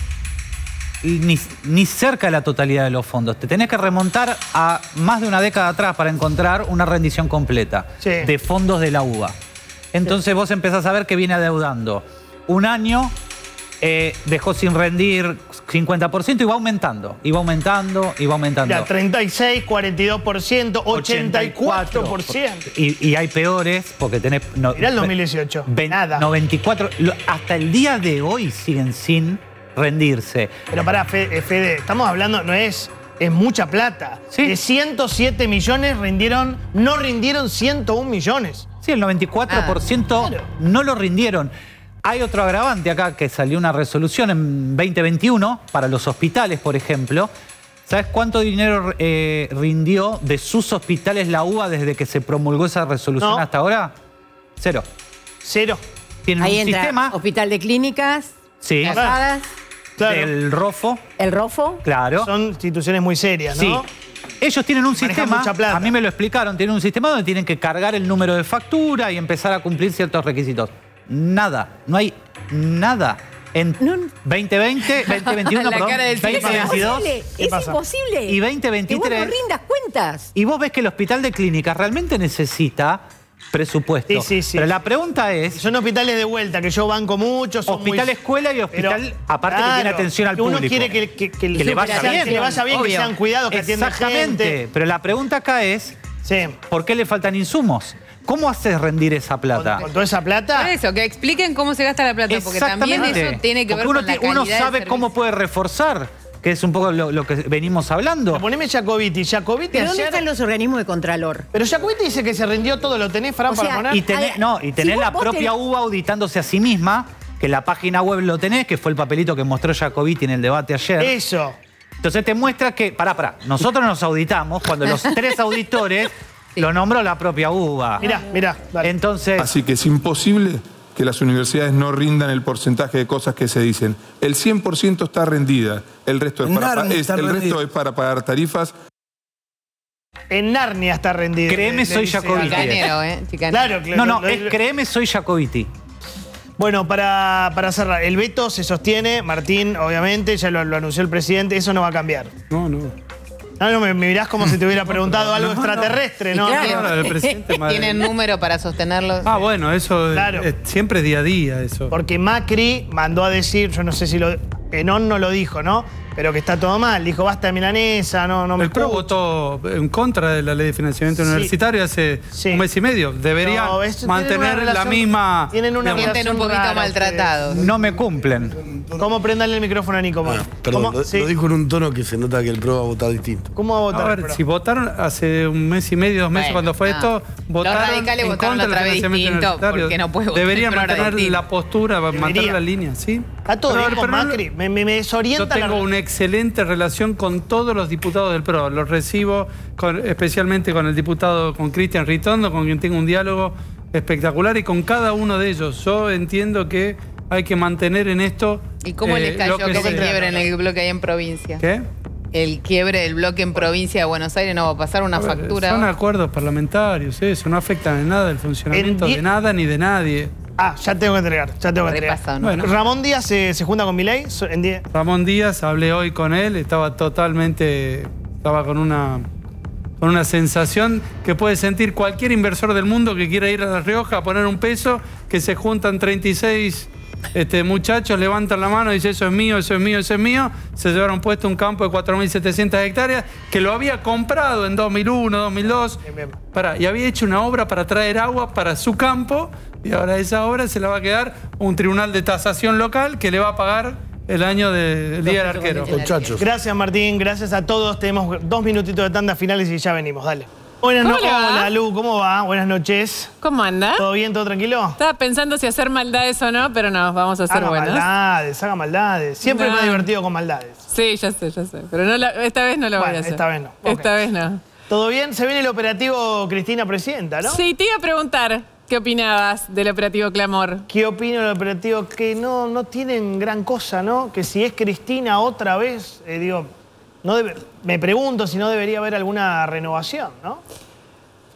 ni, ni cerca de la totalidad de los fondos. Te tenés que remontar a más de una década atrás para encontrar una rendición completa Sí. de fondos de la UBA. Entonces vos empezás a ver que viene adeudando. Un año eh, dejó sin rendir cincuenta por ciento y va aumentando, y va aumentando, y va aumentando. Mira, treinta y seis, cuarenta y dos por ciento, ochenta y cuatro por ciento. Y, y hay peores, porque tenés... No, Mirá el dos mil dieciocho, ve- nada. noventa y cuatro, lo- hasta el día de hoy siguen sin rendirse. Pero pará, Fe- Fede, estamos hablando, no es... Es mucha plata. De ciento siete millones rindieron, no rindieron ciento un millones. Sí, el noventa y cuatro por ciento Ah, claro. no lo rindieron. Hay otro agravante acá, que salió una resolución en veinte veintiuno para los hospitales, por ejemplo. ¿Sabes cuánto dinero eh, rindió de sus hospitales la UBA desde que se promulgó esa resolución No. hasta ahora? Cero. Cero. Tienen Ahí un entra sistema... Hospital de Clínicas, Sí. Casadas, Claro. El ROFO. el ROFO. Claro. Son instituciones muy serias, Sí. ¿no? Ellos tienen un Manejan sistema, mucha plata. a mí me lo explicaron, tienen un sistema donde tienen que cargar el número de factura y empezar a cumplir ciertos requisitos. Nada, no hay nada. En veinte veinte, veinte veintiuno, La perdón, cara del veinte veintidós imposible, ¿qué es pasa? imposible. Y veinte Que veintitrés. vos no rindas cuentas. Y vos ves que el hospital de clínicas realmente necesita presupuesto. Sí, sí, sí. Pero la pregunta es... Son hospitales de vuelta, que yo banco mucho. Son Hospital muy... escuela y hospital, Pero, aparte que claro, tiene atención al uno público. quiere que, que- que- Que le vaya que bien. le vaya bien, que Obvio. sean cuidados, que atiendan Exactamente. gente. Pero la pregunta acá es, ¿por qué le faltan insumos? ¿Cómo haces rendir esa plata? ¿Con toda esa plata? Por eso, que expliquen cómo se gasta la plata, porque también Exactamente. eso tiene que ver Porque uno, con la ti- uno calidad del sabe servicio. cómo puede reforzar, que es un poco lo, lo que venimos hablando. Poneme Jacobiti. Jacobiti ¿Pero dónde ayer... están los organismos de Contralor? Pero Jacobiti dice que se rindió todo. ¿Lo tenés, Fran, O sea, para poner? Y tenés, no, y tenés vos- la vos propia tenés- UBA auditándose a sí misma, que en la página web lo tenés, que fue el papelito que mostró Jacobiti en el debate ayer. Eso. Entonces te muestra que, pará, pará, nosotros nos auditamos cuando los tres auditores lo nombró la propia UBA. Mirá, mirá. Entonces... Así que es imposible que las universidades no rindan el porcentaje de cosas que se dicen. El cien por ciento está rendida, el resto es para, Narnia es- está el resto rendida. es para pagar tarifas. En Narnia está rendido. Créeme, le- le soy dice Jacobiti. Alba. Chicanero, ¿eh? Chicanero. Claro, claro. No, no, Lo- es lo- créeme, soy Jacobiti. Bueno, para, para cerrar, el veto se sostiene, Martín, obviamente, ya lo, lo anunció el presidente, eso no va a cambiar. No, no. No, no, me, me mirás como si te hubiera preguntado algo extraterrestre, ¿no? Y claro. No, el presidente Madrid. ¿Tienen número para sostenerlos? Ah, bueno, eso Claro. es, siempre es día a día eso. Porque Macri mandó a decir, yo no sé si lo... Enón no lo dijo, ¿no? Pero que está todo mal. Dijo, basta de milanesa, no, no me El PRO escucha. votó en contra de la ley de financiamiento Sí. universitario hace Sí. un mes y medio. Deberían No, esto tiene una mantener la relación- misma... Tienen una digamos, Sienten un relación poquito rara maltratados. No me cumplen. ustedes. ¿Cómo prendanle el micrófono a Nico? Ah, perdón, ¿Cómo? lo, Sí. lo dijo en un tono que se nota que el PRO va a votar distinto. ¿Cómo va a votar? A ver, el PRO? si votaron hace un mes y medio, dos meses, Bueno, cuando fue no. esto, votaron radicales en votaron contra del otra vez financiamiento distinto, universitario. porque no puede votar Deberían el PRO mantener distinto. la postura, mantener Debería. la línea, ¿sí? Está todo Pero- bien con pero no- Macri. Me, me- me desorienta Yo tengo la... una excelente relación con todos los diputados del PRO. Los recibo con- especialmente con el diputado, con Cristian Ritondo, con quien tengo un diálogo espectacular, y con cada uno de ellos. Yo entiendo que hay que mantener en esto... ¿Y cómo eh, les cayó lo que, se se- quiebren el bloque ahí en provincia? ¿Qué? El quiebre del bloque en provincia de Buenos Aires no va a pasar una A ver, factura. Son acuerdos parlamentarios, eso no afectan en nada el funcionamiento En die- de nada ni de nadie. Ah, ya tengo que entregar, ya tengo que entregar. Repasado, ¿no? Bueno. Ramón Díaz se, se junta con Milei so- en die- Ramón Díaz, hablé hoy con él, estaba totalmente, estaba con una, con una sensación que puede sentir cualquier inversor del mundo que quiera ir a La Rioja a poner un peso, que se juntan treinta y seis este, muchachos, levantan la mano y dicen eso es mío, eso es mío, eso es mío, se llevaron puesto un campo de cuatro mil setecientas hectáreas que lo había comprado en dos mil uno, dos mil dos, para, y había hecho una obra para traer agua para su campo, y ahora esa obra se la va a quedar un tribunal de tasación local que le va a pagar el año del Día del Arquero. Muchachos. Gracias, Martín. Gracias a todos. Tenemos dos minutitos de tanda finales y ya venimos. Dale. Buenas ¿Cómo noches. le va? Hola, Lu. ¿Cómo va? Buenas noches. ¿Cómo anda? ¿Todo bien? ¿Todo tranquilo? Estaba pensando si hacer maldades o no, pero no, vamos a hacer Haga buenas. maldades, haga maldades. Siempre No. me he divertido con maldades. Sí, ya sé, ya sé. Pero no la- esta vez no lo voy Bueno, a hacer. esta vez no. Esta Ok. vez no. ¿Todo bien? Se viene el operativo Cristina Presidenta, ¿no? Sí, te iba a preguntar qué opinabas del operativo Clamor. ¿Qué opino del operativo? Que no, no tienen gran cosa, ¿no? Que si es Cristina otra vez, eh, digo, no debe- me pregunto si no debería haber alguna renovación, ¿no?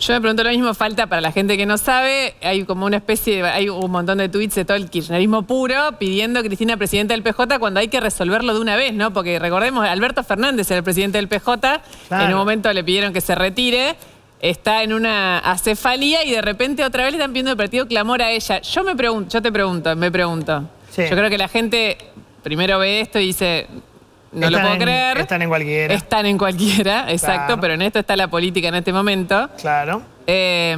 Yo me pregunto lo mismo, falta para la gente que no sabe, hay como una especie de, hay un montón de tweets de todo el kirchnerismo puro pidiendo a Cristina presidenta del P J cuando hay que resolverlo de una vez, ¿no? Porque recordemos, Alberto Fernández era el presidente del P J, claro. En un momento le pidieron que se retire, está en una acefalía y de repente otra vez le están pidiendo el partido clamor a ella. Yo me pregunto, yo te pregunto, me pregunto. Sí. Yo creo que la gente primero ve esto y dice... No lo puedo en, creer. Están en cualquiera. Están en cualquiera, exacto, claro. Pero en esto está la política en este momento. Claro. Eh,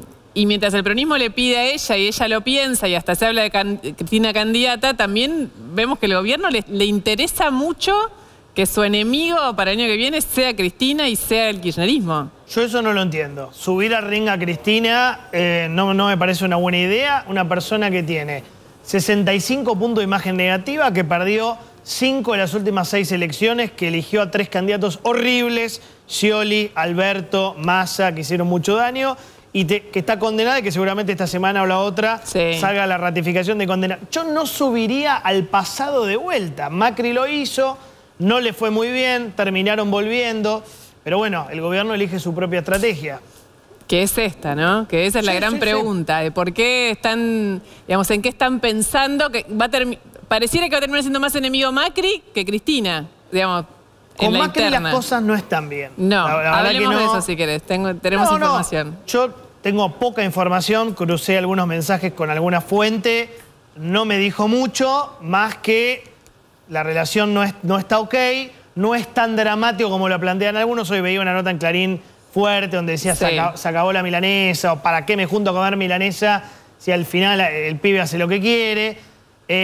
y mientras el peronismo le pide a ella y ella lo piensa y hasta se habla de can, Cristina candidata, también vemos que el gobierno le, le interesa mucho que su enemigo para el año que viene sea Cristina y sea el kirchnerismo. Yo eso no lo entiendo. Subir al ring a Cristina eh, no, no me parece una buena idea. Una persona que tiene sesenta y cinco puntos de imagen negativa, que perdió cinco de las últimas seis elecciones, que eligió a tres candidatos horribles, Scioli, Alberto, Massa, que hicieron mucho daño, y te, que está condenada y que seguramente esta semana o la otra sí. salga la ratificación de condena. Yo no subiría al pasado de vuelta. Macri lo hizo, no le fue muy bien, terminaron volviendo, pero bueno, el gobierno elige su propia estrategia. Que es esta, ¿no? Que esa es la sí, gran sí, pregunta, sí. de por qué están, digamos, en qué están pensando que va a terminar... Pareciera que va a terminar siendo más enemigo Macri que Cristina, digamos, Con en la Macri interna. Las cosas no están bien. No, la, la hablemos no. de eso si querés, Tengo, tenemos no, información. No. Yo tengo poca información, crucé algunos mensajes con alguna fuente, no me dijo mucho, más que la relación no, es, no está ok, no es tan dramático como lo plantean algunos. Hoy veía una nota en Clarín fuerte donde decía sí. se, acabó, se acabó la milanesa, o para qué me junto a comer milanesa si al final el pibe hace lo que quiere.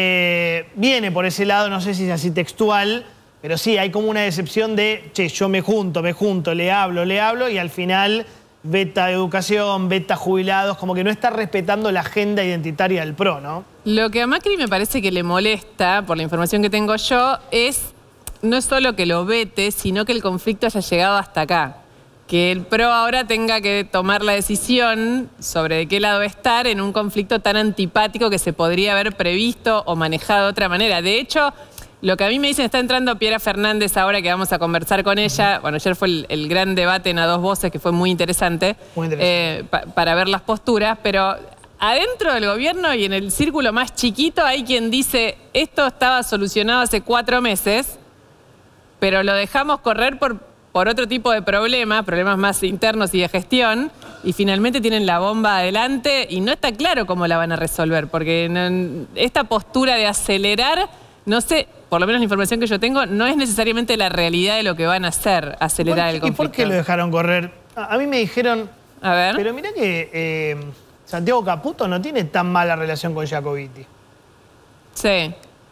Eh, viene por ese lado, no sé si es así textual, pero sí, hay como una decepción de, che, yo me junto, me junto, le hablo, le hablo, y al final veta educación, veta jubilados, como que no está respetando la agenda identitaria del P R O, ¿no? Lo que a Macri me parece que le molesta, por la información que tengo yo, es no es solo que lo vete, sino que el conflicto haya llegado hasta acá. Que el P R O ahora tenga que tomar la decisión sobre de qué lado estar en un conflicto tan antipático que se podría haber previsto o manejado de otra manera. De hecho, lo que a mí me dicen, está entrando Piera Fernández ahora que vamos a conversar con ella. Bueno, ayer fue el, el gran debate en A Dos Voces, que fue muy interesante, muy interesante. Eh, pa, para ver las posturas, pero adentro del gobierno y en el círculo más chiquito hay quien dice, esto estaba solucionado hace cuatro meses, pero lo dejamos correr por... por otro tipo de problemas, problemas más internos y de gestión, y finalmente tienen la bomba adelante y no está claro cómo la van a resolver, porque no, esta postura de acelerar, no sé, por lo menos la información que yo tengo, no es necesariamente la realidad de lo que van a hacer, acelerar el conflicto. ¿Y por qué lo dejaron correr? A, a mí me dijeron, a ver. Pero mirá que eh, Santiago Caputo no tiene tan mala relación con Jacobiti. Sí.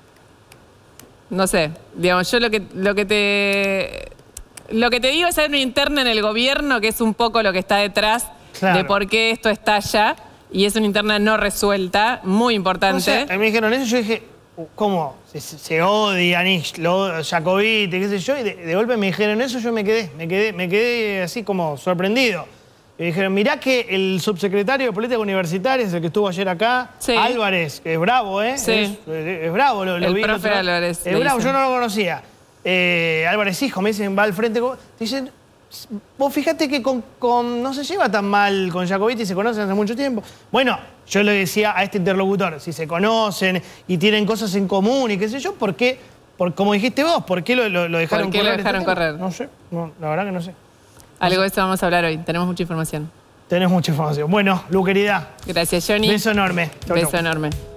No sé, digamos, yo lo que, lo que te... Lo que te digo es hay una interna en el gobierno que es un poco lo que está detrás claro. de por qué esto estalla, y es una interna no resuelta, muy importante. O sea, me dijeron eso y yo dije, ¿cómo? Se, se odian, lo Jacobiti, qué sé yo, y de, de golpe me dijeron eso, yo me quedé, me quedé, me quedé así como sorprendido. Y me dijeron, mirá que el subsecretario de Política Universitaria, es el que estuvo ayer acá, sí. Álvarez, que es bravo, ¿eh? Sí. Es, es bravo, lo, lo el vi. El profe Álvarez. Es bravo, yo no lo conocía. Eh, Álvarez hijo, me dicen, va al frente. Dicen, vos fíjate que con, con, no se lleva tan mal con Jacobiti, se conocen hace mucho tiempo. Bueno, yo le decía a este interlocutor, si se conocen y tienen cosas en común y qué sé yo, ¿por qué? Por, como dijiste vos, ¿por qué lo, lo, lo dejaron correr? ¿Por qué lo dejaron correr? No sé, no, la verdad que no sé. No Algo sé. de eso vamos a hablar hoy, tenemos mucha información. Tenés mucha información. Bueno, Lu, querida. Gracias, Johnny. Beso enorme. Chau, Beso chau. enorme.